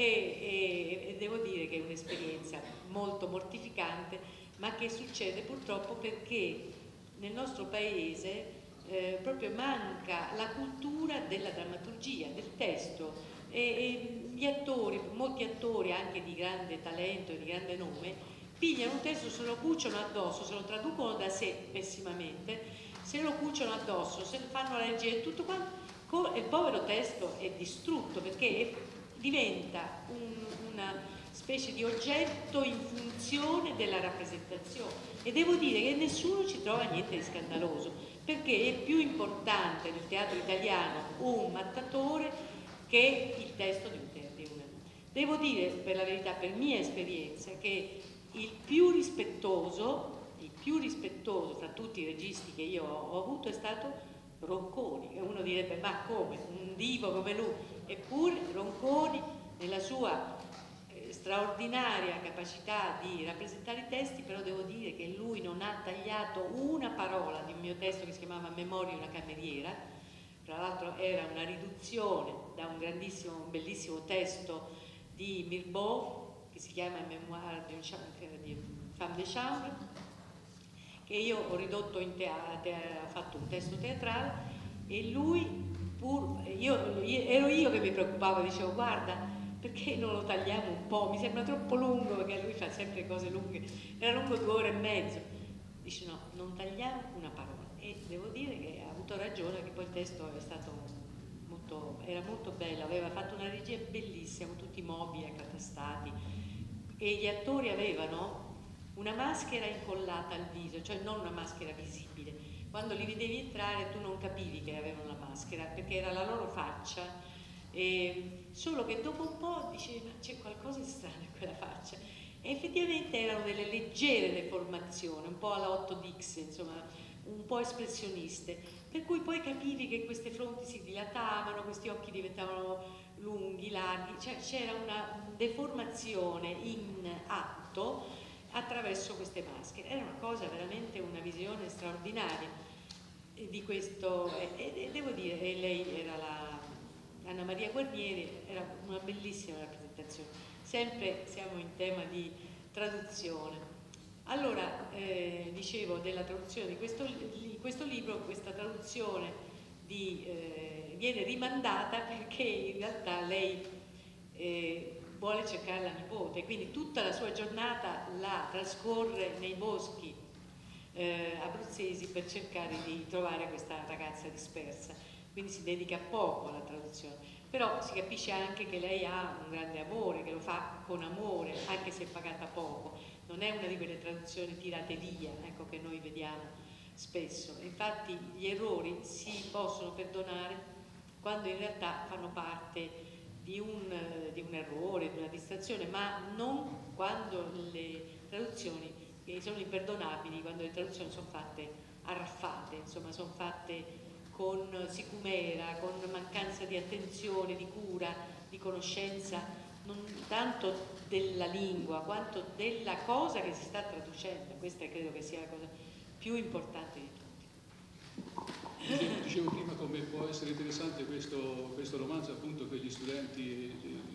Speaker 4: e, e devo dire che è un'esperienza molto mortificante, ma che succede purtroppo perché nel nostro paese eh, proprio manca la cultura della drammaturgia, del testo. E, e gli attori, molti attori anche di grande talento e di grande nome, pigliano un testo, se lo cuciono addosso, se lo traducono da sé pessimamente, se lo cuciono addosso, se lo fanno leggere tutto quanto, il povero testo è distrutto perché diventa un, una specie di oggetto in funzione della rappresentazione. E devo dire che nessuno ci trova niente di scandaloso, perché è più importante nel teatro italiano un mattatore che il testo di un teatro. Devo dire, per la verità, per mia esperienza, che il più rispettoso, il più rispettoso tra tutti i registi che io ho, ho avuto è stato Ronconi, e uno direbbe: ma come? Un divo come lui? Eppure Ronconi, nella sua eh, straordinaria capacità di rappresentare i testi, però devo dire che lui non ha tagliato una parola di un mio testo che si chiamava Memoria di una cameriera. Tra l'altro era una riduzione da un grandissimo, un bellissimo testo di Mirbeau che si chiama Mémoire d'une femme de chambre, che io ho ridotto in teatro, ha fatto un testo teatrale, e lui pur, io, ero io che mi preoccupavo, dicevo: guarda, perché non lo tagliamo un po', mi sembra troppo lungo, perché lui fa sempre cose lunghe, era lungo due ore e mezzo. Dice: no, non tagliamo una parola. E devo dire che ha avuto ragione, che poi il testo è stato molto, era molto bello, aveva fatto una regia bellissima con tutti i mobili accatastati e gli attori avevano una maschera incollata al viso, cioè non una maschera visibile. Quando li vedevi entrare tu non capivi che avevano la maschera perché era la loro faccia, e solo che dopo un po' dicevi: ma c'è qualcosa di strano in quella faccia. E effettivamente erano delle leggere deformazioni, un po' alla Otto Dix, insomma, un po' espressioniste, per cui poi capivi che queste fronti si dilatavano, questi occhi diventavano lunghi, larghi, cioè c'era una deformazione in atto attraverso queste maschere. Era una cosa veramente, una visione straordinaria di questo, e, e devo dire, e lei era la Anna Maria Guarnieri, era una bellissima rappresentazione. Sempre siamo in tema di traduzione. Allora, eh, dicevo della traduzione di questo, di questo libro, questa traduzione di, eh, viene rimandata perché in realtà lei eh, vuole cercare la nipote, quindi tutta la sua giornata la trascorre nei boschi eh, abruzzesi per cercare di trovare questa ragazza dispersa, quindi si dedica poco alla traduzione, però si capisce anche che lei ha un grande amore, che lo fa con amore, anche se è pagata poco, non è una di quelle traduzioni tirate via, ecco, che noi vediamo spesso. Infatti gli errori si possono perdonare quando in realtà fanno parte di un, di un errore, di una distrazione, ma non quando le traduzioni sono imperdonabili, quando le traduzioni sono fatte arraffate, insomma sono fatte con sicumera, con mancanza di attenzione, di cura, di conoscenza, non tanto della lingua quanto della cosa che si sta traducendo. Questa credo che sia la cosa più importante di tutti.
Speaker 6: Dicevo, dicevo prima come può essere interessante questo, questo romanzo appunto per gli studenti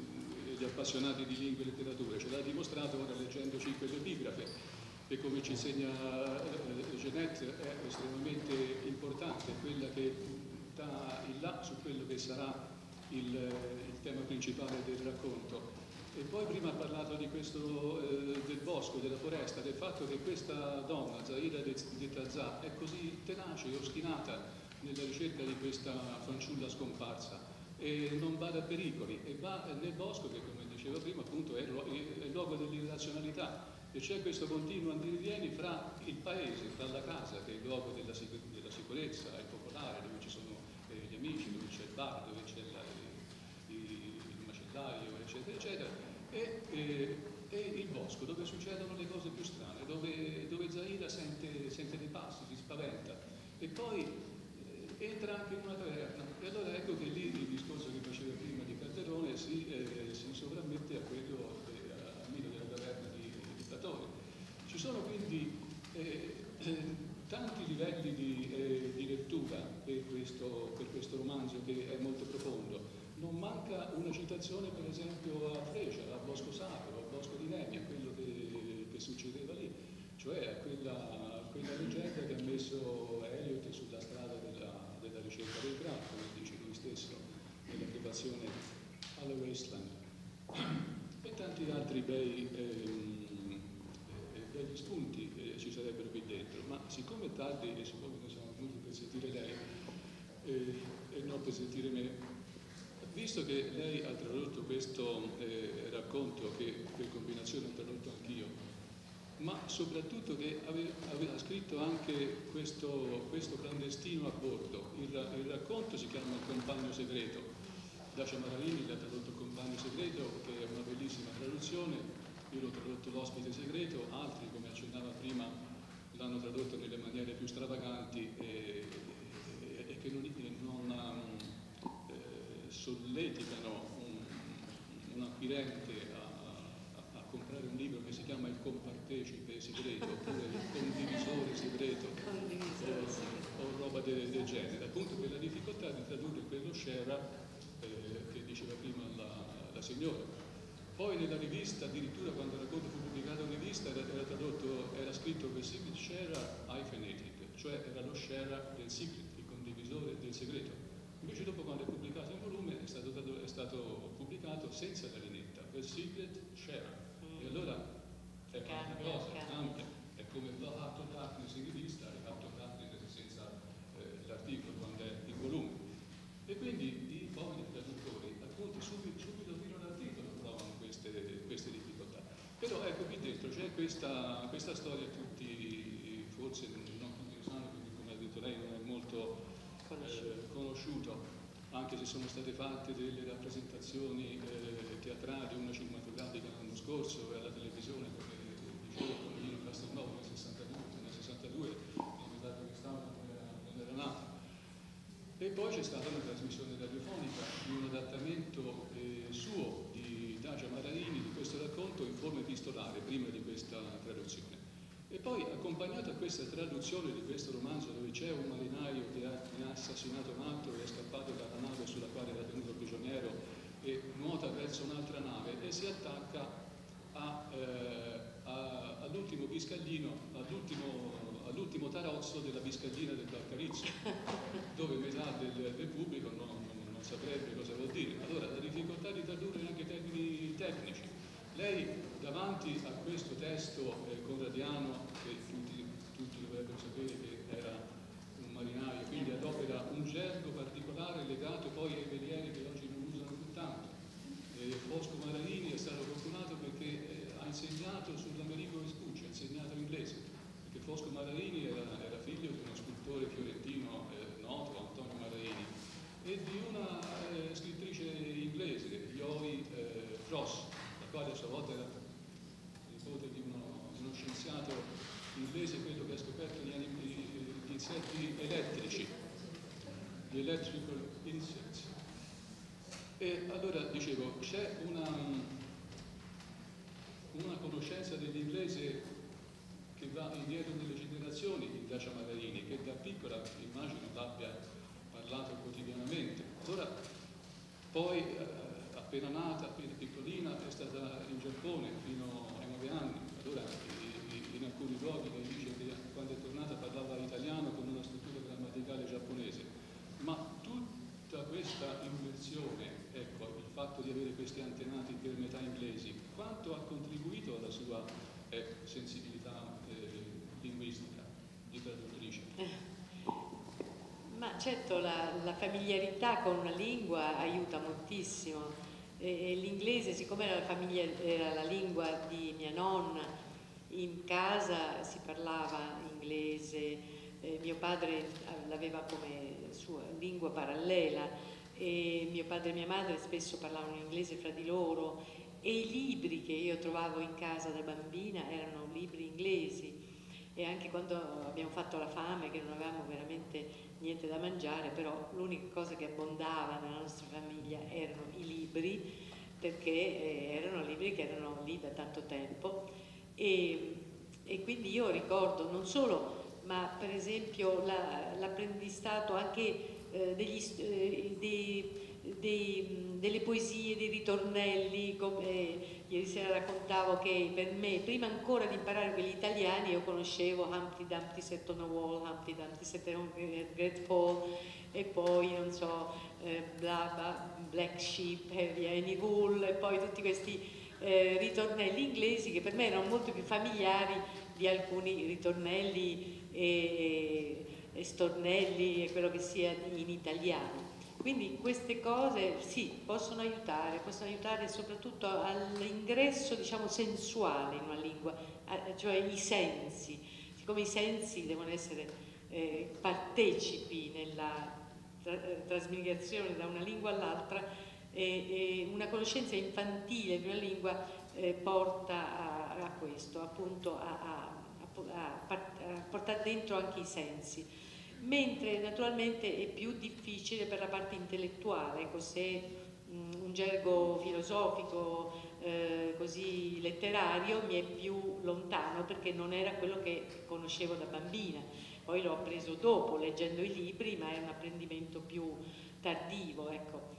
Speaker 6: e gli appassionati di lingua e letteratura. Ce l'ha dimostrato ora leggendo cinque epigrafe, e come ci insegna eh, Jeanette è estremamente importante, quella che dà il là su quello che sarà il, il tema principale del racconto. E poi prima ha parlato di questo, eh, del bosco, della foresta, del fatto che questa donna, Zahira de Tazà, è così tenace e ostinata nella ricerca di questa fanciulla scomparsa e non va da pericoli e va nel bosco che, come diceva prima, appunto è il luogo dell'irrazionalità, e c'è questo continuo andirivieni fra il paese, fra la casa che è il luogo della, sicur della sicurezza, è popolare, dove ci sono eh, gli amici, dove c'è il bar, dove c'è il, il macellaio, eccetera, eccetera, e, e, e il bosco, dove succedono le cose più strane, dove, dove Zahira sente, sente dei passi, si spaventa, e poi eh, entra anche in una taverna. E allora ecco che lì il discorso che faceva prima di Calderone si, eh, si sovrammette a quello de, a mito della taverna di, di Platone. Ci sono quindi eh, eh, tanti livelli di, eh, di lettura per questo, per questo romanzo, che è molto profondo. Non manca una citazione per esempio a Frecia, al Bosco Sacro, al Bosco di Nemi, a quello che, che succedeva lì, cioè a quella, quella leggenda che ha messo Eliot sulla strada della, della ricerca del Graal, come dice lui stesso, nella privazione alla Wasteland. E tanti altri bei, ehm, eh, begli spunti eh, ci sarebbero qui dentro, ma siccome è tardi e siccome noi siamo venuti per sentire lei eh, e non per sentire me, visto che lei ha tradotto questo eh, racconto, che per combinazione ho tradotto anch'io, ma soprattutto che aveva, aveva scritto anche questo, questo clandestino a bordo, il, il racconto si chiama Il compagno segreto, Dacia Maraini l'ha tradotto Il compagno segreto, che è una bellissima traduzione, io l'ho tradotto L'ospite segreto, altri, come accennava prima, l'hanno tradotto nelle maniere più stravaganti e, e, e che non, non eh, solleticano un, un acquirente a, a, a comprare un libro che si chiama Il compartecipe segreto oppure Il condivisore segreto o, o roba del de genere, appunto per la difficoltà di tradurre quello Shera eh, che diceva prima la, la signora. Poi nella rivista, addirittura quando il racconto fu pubblicato in rivista, era, era tradotto, era scritto The Secret Sharer Hyphenated, cioè era lo Sharer del secret, il condivisore del segreto. Invece dopo, quando è pubblicato in volume, è stato, è stato pubblicato senza la linetta, The Secret Sharer. Mm. E allora è una cosa ampia, è come The Heart of Darkness in rivista, e Heart of Darkness senza eh, l'articolo quando è in volume. E quindi i poveri traduttori, appunto, subito, subito fino all'articolo trovano queste, queste difficoltà. Però ecco, qui dentro c'è questa, questa storia, tutti, forse non tutti lo sanno, perché come ha detto lei non è molto eh, conosciuto, anche se sono state fatte delle rappresentazioni eh, teatrali, una cinematografica l'anno scorso e alla televisione, come diceva Tomino Castelnuovo nel sessantadue, nel sessantadue, non mi dato che stava, non era nato. E poi c'è stata una trasmissione radiofonica di un adattamento eh, suo di Dacia Maraini di questo racconto in forma epistolare prima di questa traduzione. E poi, accompagnato a questa traduzione di questo romanzo, dove c'è un marinaio che ha, ne ha assassinato un altro e è scappato dalla nave sulla quale era tenuto prigioniero e nuota verso un'altra nave e si attacca eh, all'ultimo biscaglino, all'ultimo all'ultimo tarozzo della biscaglina del Valcarizzo, dove metà del, del pubblico non, non, non saprebbe cosa vuol dire. Allora, la difficoltà di tradurre anche termini tecnici. Lei, davanti a questo testo eh, conradiano, che tutti, tutti dovrebbero sapere che era un marinaio, quindi adopera un gergo particolare legato poi ai velieri che oggi non usano più tanto. E Fosco Maraini è stato fortunato perché eh, ha insegnato sull'Americo Vespucci, ha insegnato inglese, perché Fosco Maraini era, era figlio di uno scultore fiorentino eh, noto, Antonio Maraini, e di una eh, scrittrice inglese, Joy eh, Frost, la quale a sua volta era nipote di uno, di uno scienziato inglese, quello che ha scoperto gli, gli insetti elettrici, gli electrical insects. E allora dicevo, c'è una, una conoscenza dell'inglese che va indietro nelle generazioni di Dacia Maraini, che da piccola immagino l'abbia parlato quotidianamente. Allora, poi eh, appena nata, appena piccolina, è stata in Giappone fino ai nove anni. Allora in alcuni luoghi lei dice che quando è tornata parlava italiano con una struttura grammaticale giapponese, ma tutta questa immersione, ecco, il fatto di avere questi antenati per metà inglesi, quanto ha contribuito alla sua eh, sensibilità eh, linguistica di traduttrice?
Speaker 4: Ma certo, la, la familiarità con una lingua aiuta moltissimo. E, e l'inglese, siccome era la, famiglia, era la lingua di mia nonna, in casa si parlava inglese, eh, mio padre l'aveva come sua lingua parallela e mio padre e mia madre spesso parlavano inglese fra di loro e i libri che io trovavo in casa da bambina erano libri inglesi e anche quando abbiamo fatto la fame che non avevamo veramente niente da mangiare, però l'unica cosa che abbondava nella nostra famiglia erano i libri perché eh, erano libri che erano lì da tanto tempo. E, e quindi io ricordo non solo, ma per esempio la, l'apprendistato anche eh, degli, eh, dei, dei, delle poesie, dei ritornelli, come eh, ieri sera raccontavo che per me, prima ancora di imparare quelli italiani, io conoscevo Humpty Dumpty sat on a wall, Humpty Dumpty sat on a great hall, e poi non so, eh, bla, bla, Black Sheep, Heavy Any Wool, e poi tutti questi Eh, ritornelli inglesi che per me erano molto più familiari di alcuni ritornelli e, e stornelli e quello che sia in italiano. Quindi queste cose sì, possono aiutare, possono aiutare soprattutto all'ingresso, diciamo, sensuale in una lingua, cioè i sensi, siccome i sensi devono essere eh, partecipi nella tra- trasmigrazione da una lingua all'altra. E, e una conoscenza infantile di una lingua eh, porta a, a questo, appunto a, a, a, a portare dentro anche i sensi, mentre naturalmente è più difficile per la parte intellettuale, ecco, se mh, un gergo filosofico eh, così letterario mi è più lontano perché non era quello che conoscevo da bambina, poi l'ho appreso dopo leggendo i libri, ma è un apprendimento più tardivo, ecco.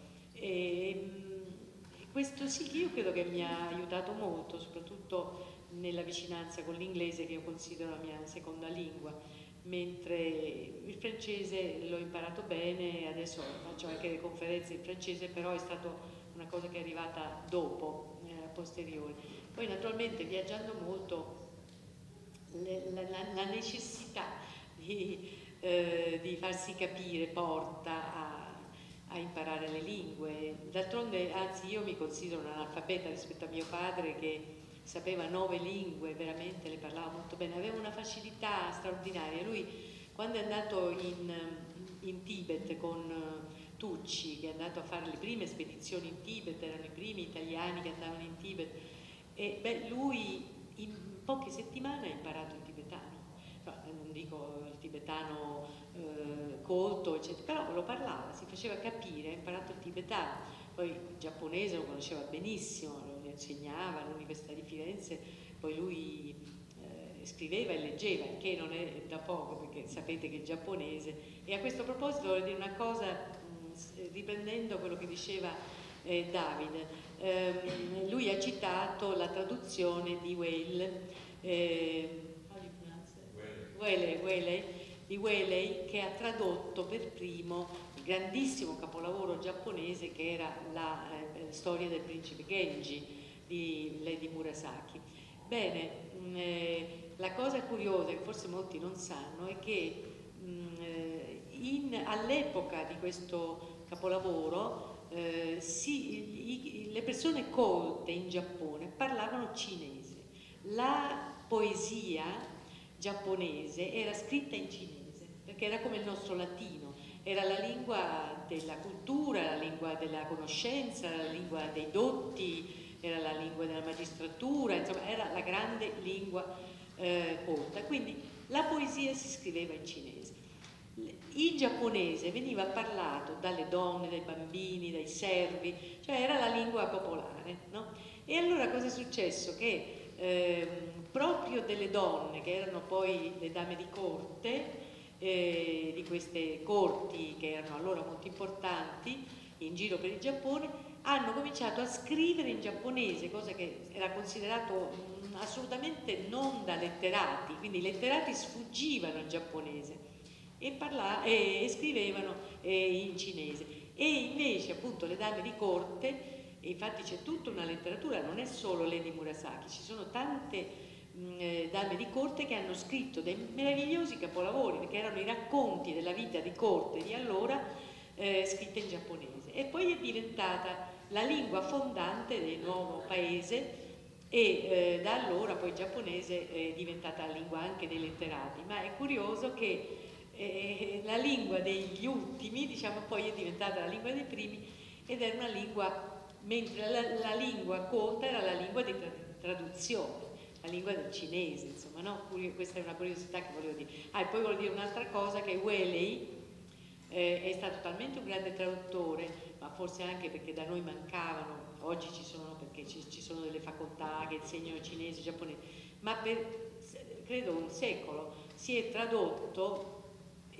Speaker 4: E questo sì, io credo che mi ha aiutato molto, soprattutto nella vicinanza con l'inglese che io considero la mia seconda lingua, mentre il francese l'ho imparato bene, adesso faccio anche le conferenze in francese, però è stata una cosa che è arrivata dopo, eh, a posteriori. Poi naturalmente viaggiando molto la, la, la necessità di, eh, di farsi capire porta a a imparare le lingue. D'altronde, anzi, io mi considero un'analfabeta rispetto a mio padre che sapeva nove lingue, veramente le parlava molto bene, aveva una facilità straordinaria. Lui, quando è andato in, in Tibet con Tucci, che è andato a fare le prime spedizioni in Tibet, erano i primi italiani che andavano in Tibet, e beh, lui in poche settimane ha imparato il tibetano. No, non dico il tibetano eh, colto, eccetera, però lo parlava, si faceva capire, ha imparato il tibetano. Poi il giapponese lo conosceva benissimo, lo insegnava all'Università di Firenze, poi lui eh, scriveva e leggeva, che non è da poco, perché sapete che il giapponese. E a questo proposito vorrei dire una cosa, mh, riprendendo quello che diceva eh, Davide. Eh, lui ha citato la traduzione di Weil, eh, Whaley, Whaley, di Whaley, che ha tradotto per primo il grandissimo capolavoro giapponese che era la eh, storia del principe Genji di Lady Murasaki. Bene, eh, La cosa curiosa, che forse molti non sanno, è che mh, all'epoca di questo capolavoro eh, si, i, le persone colte in Giappone parlavano cinese. La poesia giapponese era scritta in cinese, perché era come il nostro latino, era la lingua della cultura, la lingua della conoscenza, la lingua dei dotti, era la lingua della magistratura, insomma era la grande lingua eh, colta. Quindi la poesia si scriveva in cinese. Il giapponese veniva parlato dalle donne, dai bambini, dai servi, cioè era la lingua popolare, no? E allora cosa è successo? Che eh, proprio delle donne, che erano poi le dame di corte, eh, di queste corti che erano allora molto importanti in giro per il Giappone, hanno cominciato a scrivere in giapponese, cosa che era considerato mh, assolutamente non da letterati, quindi i letterati sfuggivano il giapponese e, parla, e, e scrivevano eh, in cinese, e invece appunto le dame di corte, e infatti c'è tutta una letteratura, non è solo Lady Murasaki, ci sono tante mh, eh, dame di corte che hanno scritto dei meravigliosi capolavori, perché erano i racconti della vita di corte di allora, Eh, scritta in giapponese, e poi è diventata la lingua fondante del nuovo paese, e eh, da allora poi il giapponese è diventata la lingua anche dei letterati. Ma è curioso che eh, la lingua degli ultimi, diciamo, poi è diventata la lingua dei primi, ed è una lingua, mentre la, la lingua colta era la lingua di traduzione, la lingua del cinese, insomma, no? Questa è una curiosità che volevo dire. Ah, e poi volevo dire un'altra cosa, che Waley Eh, è stato talmente un grande traduttore, ma forse anche perché da noi mancavano, oggi ci sono, perché ci, ci sono delle facoltà che insegnano cinese, giapponese, ma per credo un secolo si è tradotto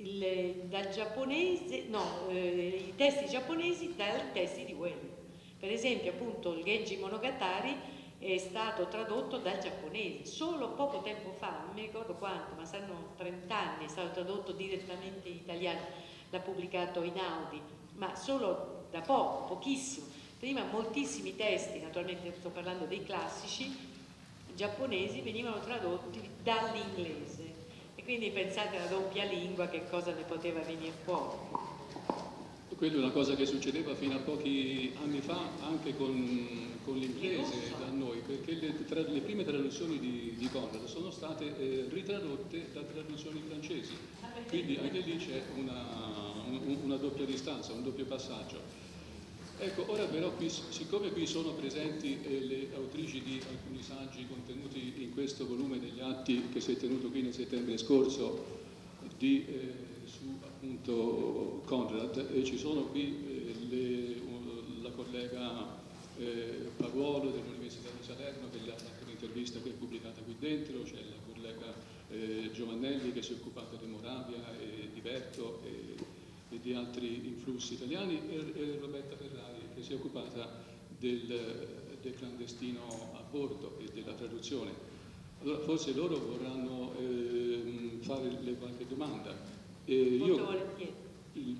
Speaker 4: il, dal giapponese, no, eh, i testi giapponesi dai testi di Waley. Per esempio appunto il Genji Monogatari è stato tradotto dal giapponese, solo poco tempo fa, non mi ricordo quanto, ma saranno trent'anni, è stato tradotto direttamente in italiano. L'ha pubblicato in Audi, ma solo da poco, pochissimo. Prima moltissimi testi, naturalmente sto parlando dei classici giapponesi, venivano tradotti dall'inglese, e quindi pensate alla doppia lingua, che cosa ne poteva venire fuori.
Speaker 6: Quella è una cosa che succedeva fino a pochi anni fa anche con, con l'inglese da noi, perché le, tra, le prime traduzioni di, di Conrad sono state eh, ritradotte da traduzioni francesi, quindi anche lì c'è una, un, una doppia distanza, un doppio passaggio. Ecco, ora però qui, siccome qui sono presenti eh, le autrici di alcuni saggi contenuti in questo volume degli atti che si è tenuto qui nel settembre scorso di, eh, su appunto Conrad, e ci sono qui eh, le, uh, la collega eh, Paguolo dell'Università di Salerno, che le ha fatto un'intervista che è pubblicata qui dentro, c'è la collega eh, Giovannelli che si è occupata di Moravia e di Berto e, e di altri influssi italiani, e, e Roberta Ferrari che si è occupata del, del clandestino a bordo e della traduzione. Allora forse loro vorranno eh, fare le qualche domanda. Eh, io,
Speaker 4: volentieri.
Speaker 6: Il,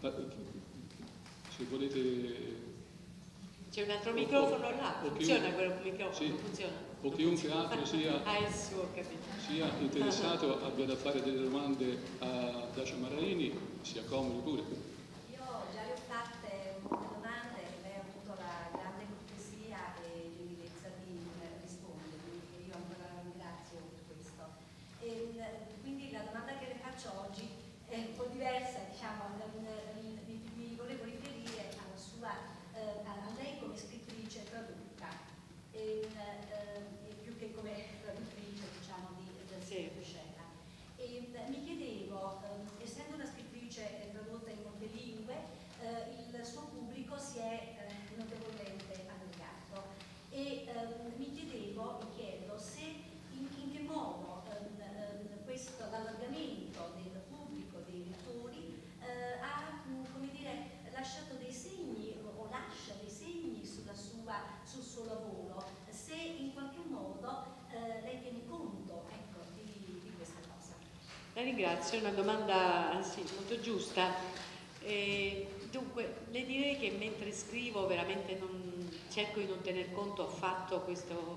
Speaker 6: se volete...
Speaker 4: C'è un altro microfono là, funziona
Speaker 6: un,
Speaker 4: quello microfono?
Speaker 6: sì,
Speaker 4: non funziona?
Speaker 6: O chiunque altro sia,
Speaker 4: ah, il suo, capito.
Speaker 6: sia interessato abbia da fare delle domande a Dacia Maraini, si accomodi pure.
Speaker 7: Io già le ho fatte molte domande, lei ha avuto la grande cortesia e l'umilezza di rispondermi, e io ancora la ringrazio per questo. E, quindi la domanda che le faccio oggi è un po' diversa, diciamo, mi, mi volevo riferire alla sua, eh, a lei come scrittrice tradotta, e, eh, più che come traduttrice, diciamo, di, del
Speaker 4: sì.
Speaker 7: scena. E mi chiedevo, eh, essendo una scrittrice tradotta in molte lingue, eh, il suo pubblico si è eh, notevolmente allargato, e eh, mi chiedevo, mi chiedo se in, in che modo eh, questo allargamento del pubblico, dei lettori, eh, ha, come dire, lasciato dei segni o lascia dei segni sulla sua, sul suo lavoro, se in qualche modo eh, lei tiene conto, ecco, di, di questa cosa.
Speaker 4: La ringrazio, è una domanda sì, molto giusta. E, dunque, le direi che mentre scrivo veramente non, cerco di non tener conto affatto questo,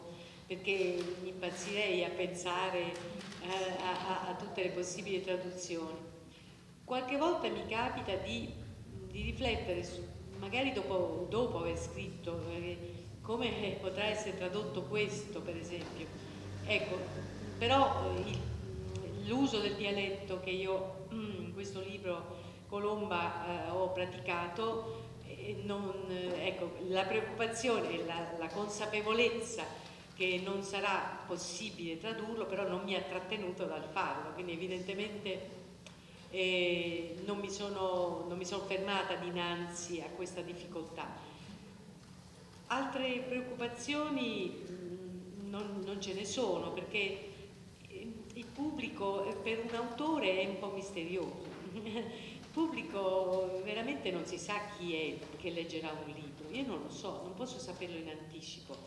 Speaker 4: perché mi impazzirei a pensare eh, a, a, a tutte le possibili traduzioni. Qualche volta mi capita di, di riflettere su, magari dopo, dopo aver scritto, eh, come potrà essere tradotto questo, per esempio. Ecco, però eh, l'uso del dialetto che io in questo libro Colomba eh, ho praticato, eh, non, eh, ecco, la preoccupazione, la, la consapevolezza che non sarà possibile tradurlo, però non mi ha trattenuto dal farlo, quindi evidentemente eh, non, mi sono, non mi sono fermata dinanzi a questa difficoltà. Altre preoccupazioni mh, non, non ce ne sono, perché il pubblico per un autore è un po' misterioso. Il pubblico veramente non si sa chi è che leggerà un libro, io non lo so, non posso saperlo in anticipo.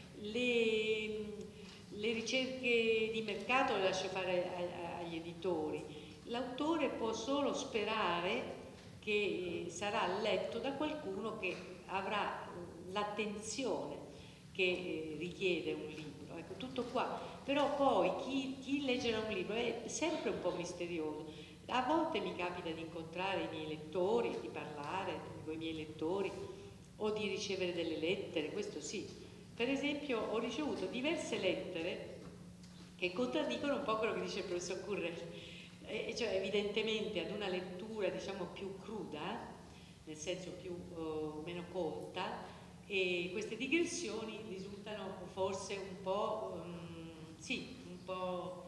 Speaker 4: Le, le ricerche di mercato le lascio fare a, a, agli editori. L'autore può solo sperare che sarà letto da qualcuno che avrà l'attenzione che richiede un libro. Ecco, tutto qua. Però poi chi, chi leggerà un libro è sempre un po' misterioso. A volte mi capita di incontrare i miei lettori, di parlare con i miei lettori o di ricevere delle lettere, questo sì. Per esempio ho ricevuto diverse lettere che contraddicono un po' quello che dice il professor Currelli, e cioè evidentemente ad una lettura diciamo più cruda, nel senso più uh, meno colta, e queste digressioni risultano forse un po' um, sì, un po'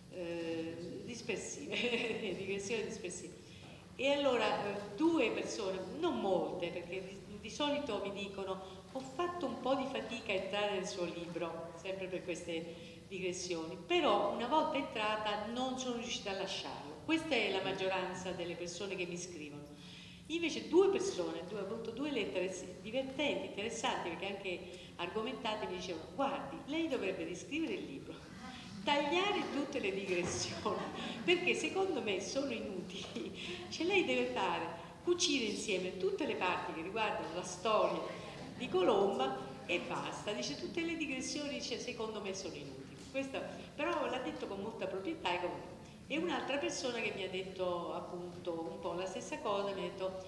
Speaker 4: Eh, dispersive, digressioni dispersive. E allora eh, due persone, non molte, perché di, di solito mi dicono ho fatto un po' di fatica a entrare nel suo libro, sempre per queste digressioni, però una volta entrata non sono riuscita a lasciarlo. Questa è la maggioranza delle persone che mi scrivono. Invece due persone, due, ho avuto due lettere divertenti, interessanti, perché anche argomentate, mi dicevano guardi, lei dovrebbe riscrivere il libro, tagliare tutte le digressioni, perché secondo me sono inutili. Cioè lei deve fare, cucire insieme tutte le parti che riguardano la storia di Colomba e basta. Dice tutte le digressioni, dice, secondo me sono inutili. Questo, però l'ha detto con molta proprietà. E un'altra persona che mi ha detto appunto un po' la stessa cosa, mi ha detto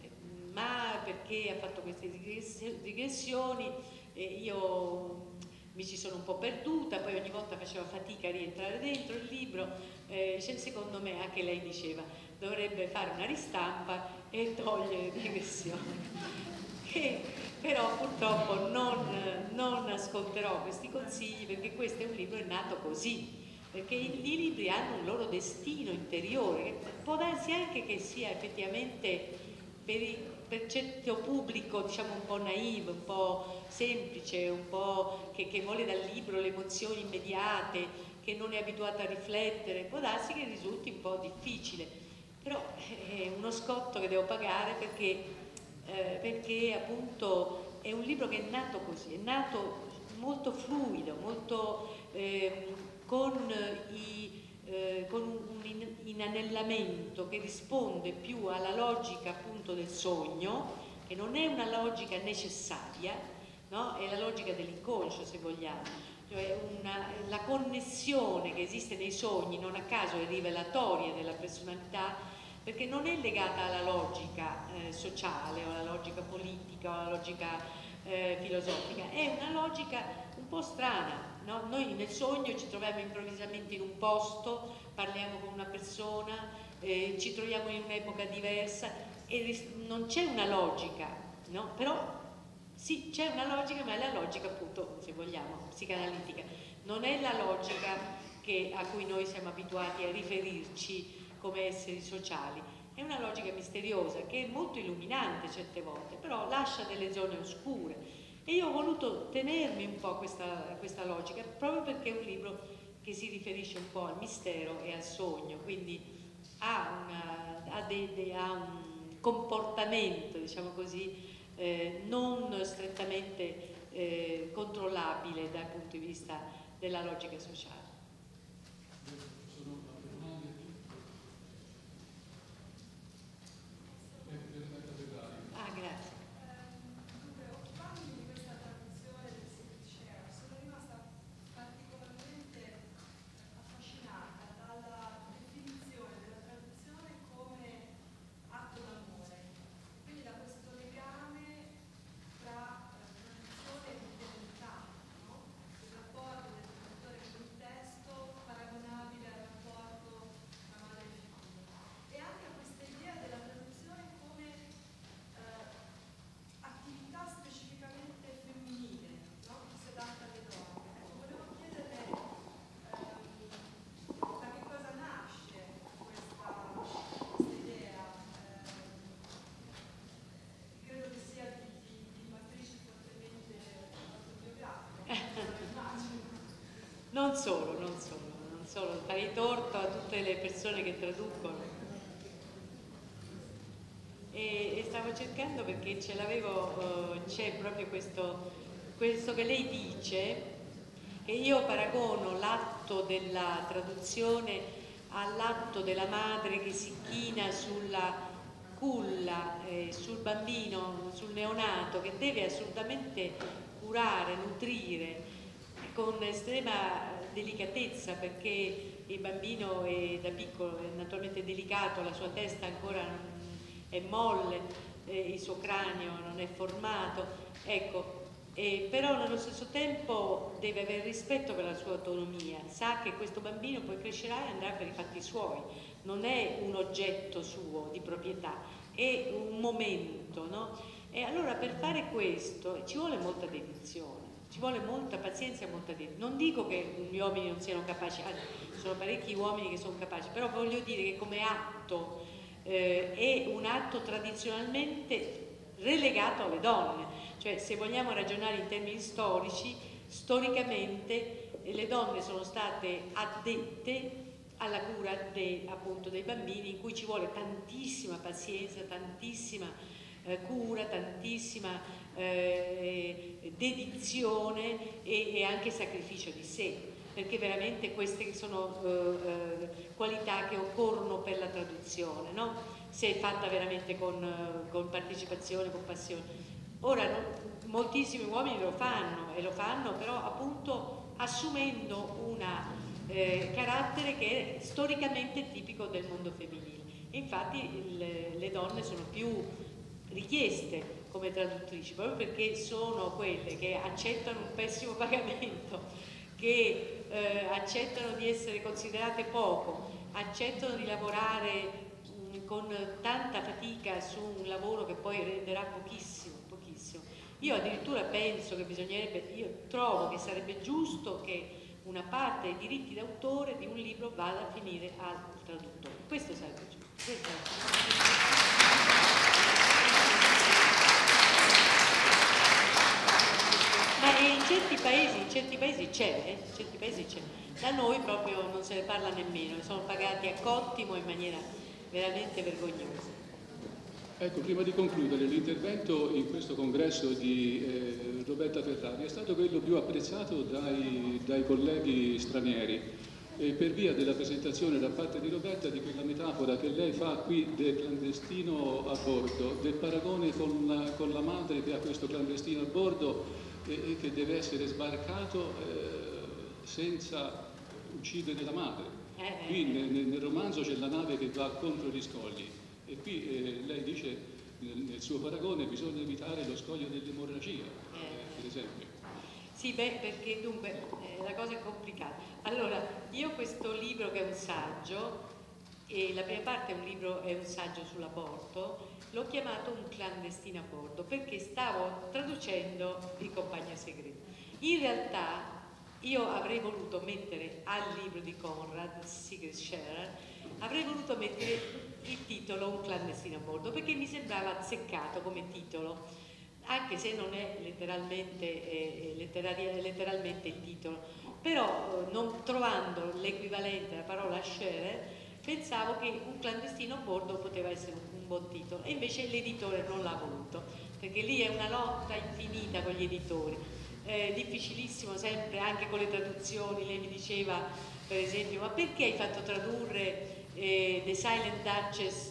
Speaker 4: ma perché ha fatto queste digressioni, e io mi ci sono un po' perduta, poi ogni volta facevo fatica a rientrare dentro il libro, eh, secondo me anche lei diceva dovrebbe fare una ristampa e togliere le digressioni. Che però purtroppo non, non ascolterò questi consigli, perché questo è un libro nato così, perché i, i libri hanno un loro destino interiore, che può darsi anche che sia effettivamente per i per certo pubblico diciamo un po' naive, un po' semplice, un po' che, che vuole dal libro le emozioni immediate, che non è abituato a riflettere, può darsi che risulti un po' difficile, però è uno scotto che devo pagare perché, eh, perché appunto è un libro che è nato così, è nato molto fluido, molto eh, con i Eh, con un inanellamento che risponde più alla logica appunto del sogno, che non è una logica necessaria, no? È la logica dell'inconscio, se vogliamo, cioè una, la connessione che esiste nei sogni non a caso è rivelatoria della personalità, perché non è legata alla logica eh, sociale o alla logica politica o alla logica eh, filosofica, è una logica un po' strana. No? Noi nel sogno ci troviamo improvvisamente in un posto, parliamo con una persona, eh, ci troviamo in un'epoca diversa e non c'è una logica, no? Però sì, c'è una logica, ma è la logica appunto, se vogliamo, psicanalitica. Non è la logica che, a cui noi siamo abituati a riferirci come esseri sociali. È una logica misteriosa che è molto illuminante certe volte, però lascia delle zone oscure. E io ho voluto tenermi un po' a questa, questa logica, proprio perché è un libro che si riferisce un po' al mistero e al sogno, quindi ha, una, ha, de, de, ha un comportamento, diciamo così, eh, non strettamente eh, controllabile dal punto di vista della logica sociale. Ah, grazie. non solo, non solo, non solo, farei torto a tutte le persone che traducono. E, e stavo cercando perché ce l'avevo, uh, c'è proprio questo, questo che lei dice, che io paragono l'atto della traduzione all'atto della madre che si china sulla culla, eh, sul bambino, sul neonato, che deve assolutamente curare, nutrire con estrema delicatezza, perché il bambino è da piccolo è naturalmente delicato, la sua testa ancora è molle, eh, il suo cranio non è formato, ecco. Eh, però nello stesso tempo deve avere rispetto per la sua autonomia, sa che questo bambino poi crescerà e andrà per i fatti suoi, non è un oggetto suo di proprietà, è un momento, no? E allora per fare questo ci vuole molta dedizione, ci vuole molta pazienza e molta dedizione. Non dico che gli uomini non siano capaci, anzi, ci sono parecchi uomini che sono capaci, però voglio dire che come atto eh, è un atto tradizionalmente relegato alle donne. Cioè, se vogliamo ragionare in termini storici, storicamente eh, le donne sono state addette alla cura de, appunto dei bambini, in cui ci vuole tantissima pazienza, tantissima eh, cura, tantissima eh, dedizione e, e anche sacrificio di sé, perché veramente queste sono eh, eh, qualità che occorrono per la traduzione, no? Se è fatta veramente con, eh, con partecipazione, con passione. Ora, no, moltissimi uomini lo fanno, e lo fanno però appunto assumendo un eh, carattere che è storicamente tipico del mondo femminile. E infatti il, le donne sono più richieste come traduttrici, proprio perché sono quelle che accettano un pessimo pagamento, che eh, accettano di essere considerate poco, accettano di lavorare mh, con tanta fatica su un lavoro che poi renderà pochissimo. Io addirittura penso che bisognerebbe, io trovo che sarebbe giusto che una parte dei diritti d'autore di un libro vada a finire al traduttore. Questo sarebbe giusto. Questo sarebbe giusto. Ma in certi paesi, in certi paesi c'è, eh? in certi paesi c'è. Da noi proprio non se ne parla nemmeno, sono pagati a cottimo in maniera veramente vergognosa.
Speaker 6: Ecco, prima di concludere, l'intervento in questo congresso di eh, Roberta Ferrari è stato quello più apprezzato dai, dai colleghi stranieri, eh, per via della presentazione da parte di Roberta di quella metafora che lei fa qui del clandestino a bordo, del paragone con la, con la madre che ha questo clandestino a bordo e, e che deve essere sbarcato eh, senza uccidere la madre. Qui nel, nel romanzo c'è la nave che va contro gli scogli. E qui eh, lei dice nel, nel suo paragone bisogna evitare lo scoglio dell'emorragia, eh, per esempio.
Speaker 4: Sì, beh, perché dunque eh, la cosa è complicata. Allora, io questo libro che è un saggio, e la prima parte è un libro, è un saggio sull'aborto, l'ho chiamato Un clandestino a bordo, perché stavo traducendo Il compagno segreto. In realtà io avrei voluto mettere al libro di Conrad, Secret Sharer, avrei voluto mettere il titolo Un clandestino a bordo, perché mi sembrava azzeccato come titolo, anche se non è letteralmente, eh, letteralmente il titolo, però eh, non trovando l'equivalente alla parola sharer, pensavo che Un clandestino a bordo poteva essere un, un buon titolo, e invece l'editore non l'ha voluto, perché lì è una lotta infinita con gli editori, eh, difficilissimo sempre, anche con le traduzioni. Lei mi diceva, per esempio, ma perché hai fatto tradurre Eh, The Silent Duchess,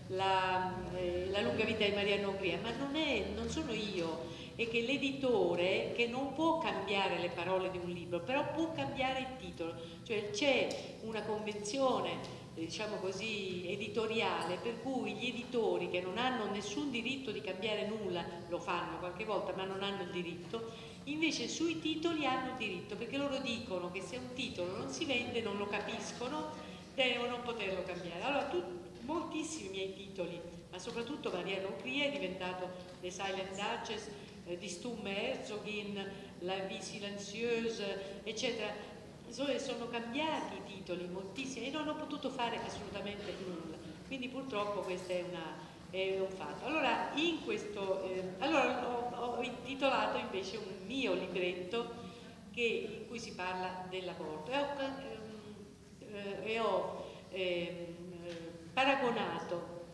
Speaker 4: la, eh, la lunga vita di Mariano Ungria? Ma non, è, non sono io, è che l'editore, che non può cambiare le parole di un libro, però può cambiare il titolo, cioè c'è una convenzione, diciamo così, editoriale, per cui gli editori che non hanno nessun diritto di cambiare nulla, lo fanno qualche volta, ma non hanno il diritto, invece sui titoli hanno il diritto, perché loro dicono che se un titolo non si vende, non lo capiscono, devono poterlo cambiare. Allora, tu, moltissimi miei titoli, ma soprattutto Mariano Ungria è diventato The Silent Duchess, eh, di Stumme Herzogin, La Vie Silencieuse, eccetera. Sono, sono cambiati i titoli moltissimi e non ho potuto fare assolutamente nulla. Quindi purtroppo questo è, una, è un fatto. Allora, in questo, eh, allora ho, ho intitolato invece un mio libretto che, in cui si parla dell'aborto e ho, eh, e ho eh, paragonato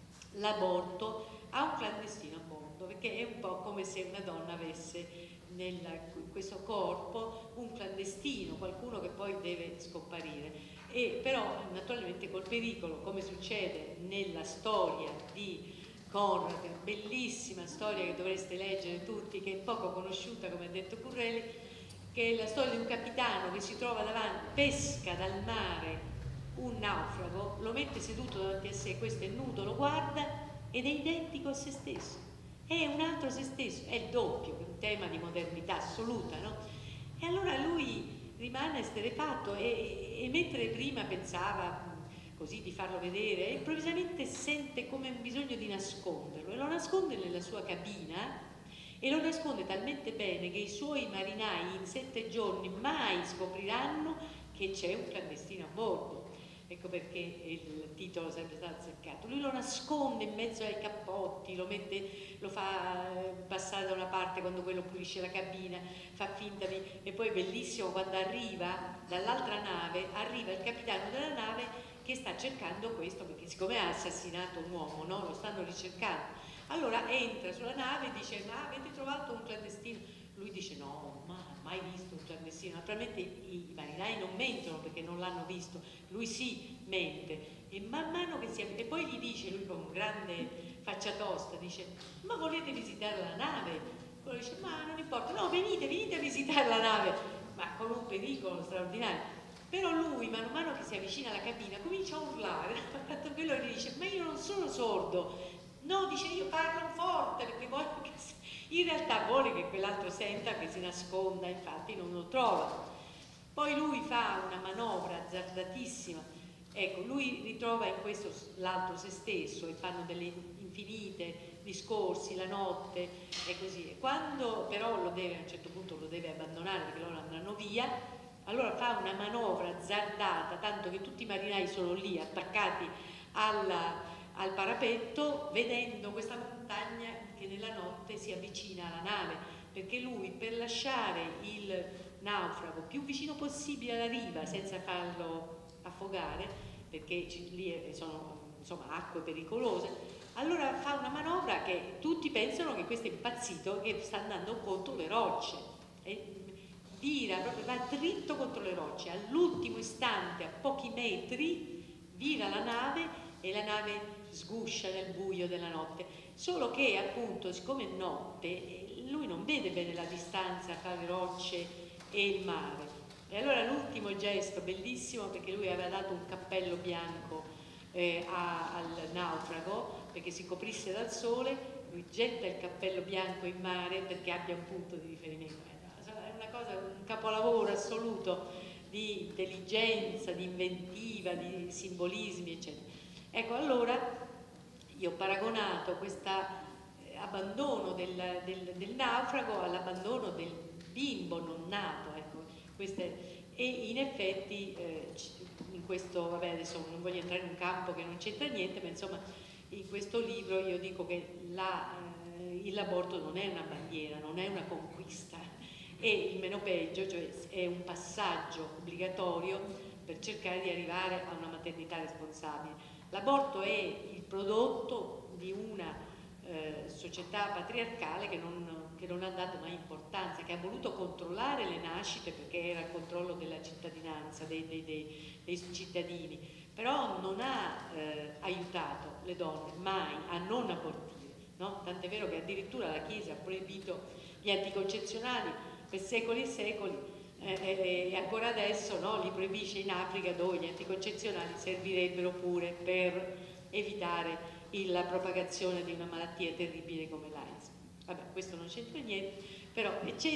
Speaker 4: l'aborto a un clandestino a bordo, perché è un po' come se una donna avesse in questo corpo un clandestino, qualcuno che poi deve scomparire, e però naturalmente col pericolo, come succede nella storia di Conrad, bellissima storia che dovreste leggere tutti, che è poco conosciuta, come ha detto Currelli, che è la storia di un capitano che si trova davanti, pesca dal mare un naufrago, lo mette seduto davanti a sé, questo è nudo, lo guarda ed è identico a se stesso, è un altro se stesso, è il doppio, è un tema di modernità assoluta, no? E allora lui rimane esterrefatto e, e mentre prima pensava così di farlo vedere, improvvisamente sente come un bisogno di nasconderlo e lo nasconde nella sua cabina e lo nasconde talmente bene che i suoi marinai in sette giorni mai scopriranno che c'è un clandestino a bordo. Ecco perché il titolo è sempre stato azzeccato. Lui lo nasconde in mezzo ai cappotti, lo, mette, lo fa passare da una parte quando quello pulisce la cabina, fa finta di... E poi è bellissimo quando arriva dall'altra nave, arriva il capitano della nave che sta cercando questo, perché siccome ha assassinato un uomo, no? Lo stanno ricercando. Allora entra sulla nave e dice: ma avete trovato un clandestino? Lui dice: no, ma mai visto un clandestino. Naturalmente i, i marinai non mentono perché non l'hanno visto, lui sì mente, e man mano che si... E poi gli dice, lui con un grande faccia tosta, dice: ma volete visitare la nave? Quello dice: ma non importa, no, venite, venite a visitare la nave, ma con un pericolo straordinario. Però lui, man mano che si avvicina alla cabina, comincia a urlare, fatto quello gli dice: ma io non sono sordo. No, dice, io parlo forte perché voglio che si... In realtà vuole che quell'altro senta, che si nasconda, infatti non lo trova. Poi lui fa una manovra azzardatissima, ecco, lui ritrova in questo l'altro se stesso e fanno delle infinite discorsi la notte e così. Quando però lo deve, a un certo punto lo deve abbandonare perché loro andranno via, allora fa una manovra azzardata, tanto che tutti i marinai sono lì attaccati alla... al parapetto, vedendo questa montagna che nella notte si avvicina alla nave, perché lui, per lasciare il naufrago più vicino possibile alla riva senza farlo affogare, perché lì sono insomma acque pericolose, allora fa una manovra che tutti pensano che questo è impazzito, che sta andando contro le rocce, e vira, proprio va dritto contro le rocce, all'ultimo istante, a pochi metri, vira la nave e la nave sguscia nel buio della notte, solo che appunto siccome è notte lui non vede bene la distanza tra le rocce e il mare, e allora l'ultimo gesto bellissimo, perché lui aveva dato un cappello bianco eh, a, al naufrago perché si coprisse dal sole, lui getta il cappello bianco in mare perché abbia un punto di riferimento. È una cosa, un capolavoro assoluto di intelligenza, di inventiva, di simbolismi eccetera. Ecco, allora io ho paragonato questo eh, abbandono del, del, del naufrago all'abbandono del bimbo non nato, ecco, queste, e in effetti eh, in questo, vabbè adesso non voglio entrare in un campo che non c'entra niente, ma insomma in questo libro io dico che la, eh, l'aborto non è una bandiera, non è una conquista, è il meno peggio, cioè è un passaggio obbligatorio per cercare di arrivare a una maternità responsabile. L'aborto è il prodotto di una eh, società patriarcale che non, che non ha dato mai importanza, che ha voluto controllare le nascite perché era il controllo della cittadinanza, dei, dei, dei, dei cittadini, però non ha eh, aiutato le donne mai a non abortire, no? Tant'è vero che addirittura la Chiesa ha proibito gli anticoncezionali per secoli e secoli. Eh, e ancora adesso no, li proibisce in Africa, dove gli anticoncezionali servirebbero pure per evitare il, la propagazione di una malattia terribile come l'AIDS. Vabbè, questo non c'entra niente, però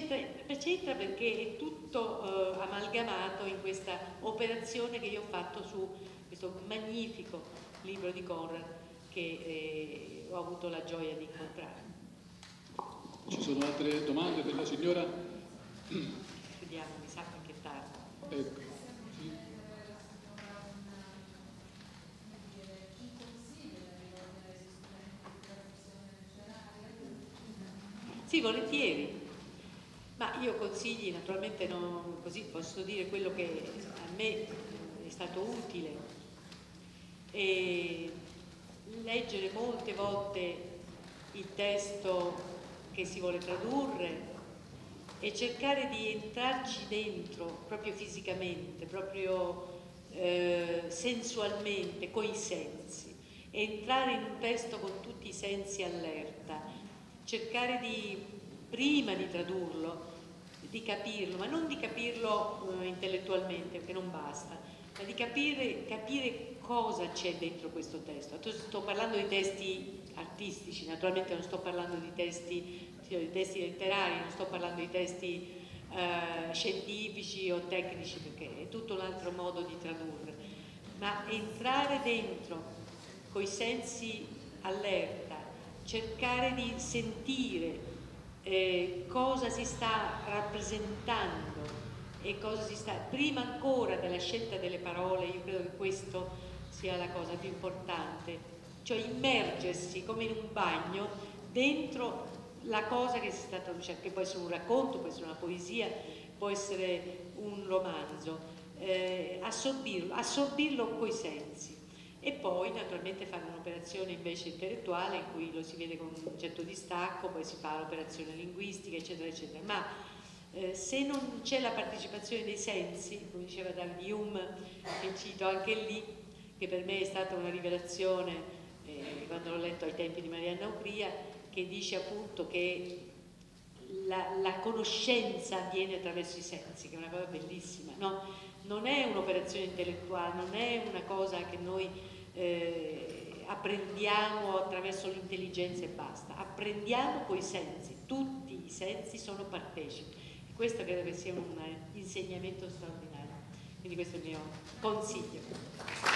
Speaker 4: c'entra perché è tutto eh, amalgamato in questa operazione che io ho fatto su questo magnifico libro di Conrad che eh, ho avuto la gioia di incontrare.
Speaker 6: Ci sono altre domande per la signora?
Speaker 4: Vediamo, mi sa che è tardi.
Speaker 6: Ecco, sì.
Speaker 4: Sì, volentieri. Ma io consigli, naturalmente non, così posso dire quello che a me è stato utile, e leggere molte volte il testo che si vuole tradurre e cercare di entrarci dentro proprio fisicamente, proprio eh, sensualmente, coi sensi, entrare in un testo con tutti i sensi allerta, cercare di, prima di tradurlo, di capirlo, ma non di capirlo eh, intellettualmente, perché non basta, ma di capire, capire cosa c'è dentro questo testo. Sto parlando di testi artistici, naturalmente non sto parlando di testi, di testi letterari, non sto parlando di testi eh, scientifici o tecnici, perché è tutto un altro modo di tradurre, ma entrare dentro coi sensi allerta, cercare di sentire eh, cosa si sta rappresentando e cosa si sta, prima ancora della scelta delle parole. Io credo che questo sia la cosa più importante, cioè immergersi come in un bagno dentro la cosa che si sta traducendo, che può essere un racconto, può essere una poesia, può essere un romanzo, eh, assorbirlo, assorbirlo coi sensi, e poi naturalmente fare un'operazione invece intellettuale in cui lo si vede con un certo distacco, poi si fa l'operazione linguistica, eccetera eccetera, ma eh, se non c'è la partecipazione dei sensi, come diceva David Hume, che cito anche lì, che per me è stata una rivelazione eh, quando l'ho letto ai tempi di Marianna Opria, che dice appunto che la, la conoscenza avviene attraverso i sensi, che è una cosa bellissima, no? Non è un'operazione intellettuale, non è una cosa che noi eh, apprendiamo attraverso l'intelligenza e basta, apprendiamo coi sensi, tutti i sensi sono partecipi, e questo credo che sia un insegnamento straordinario, quindi questo è il mio consiglio.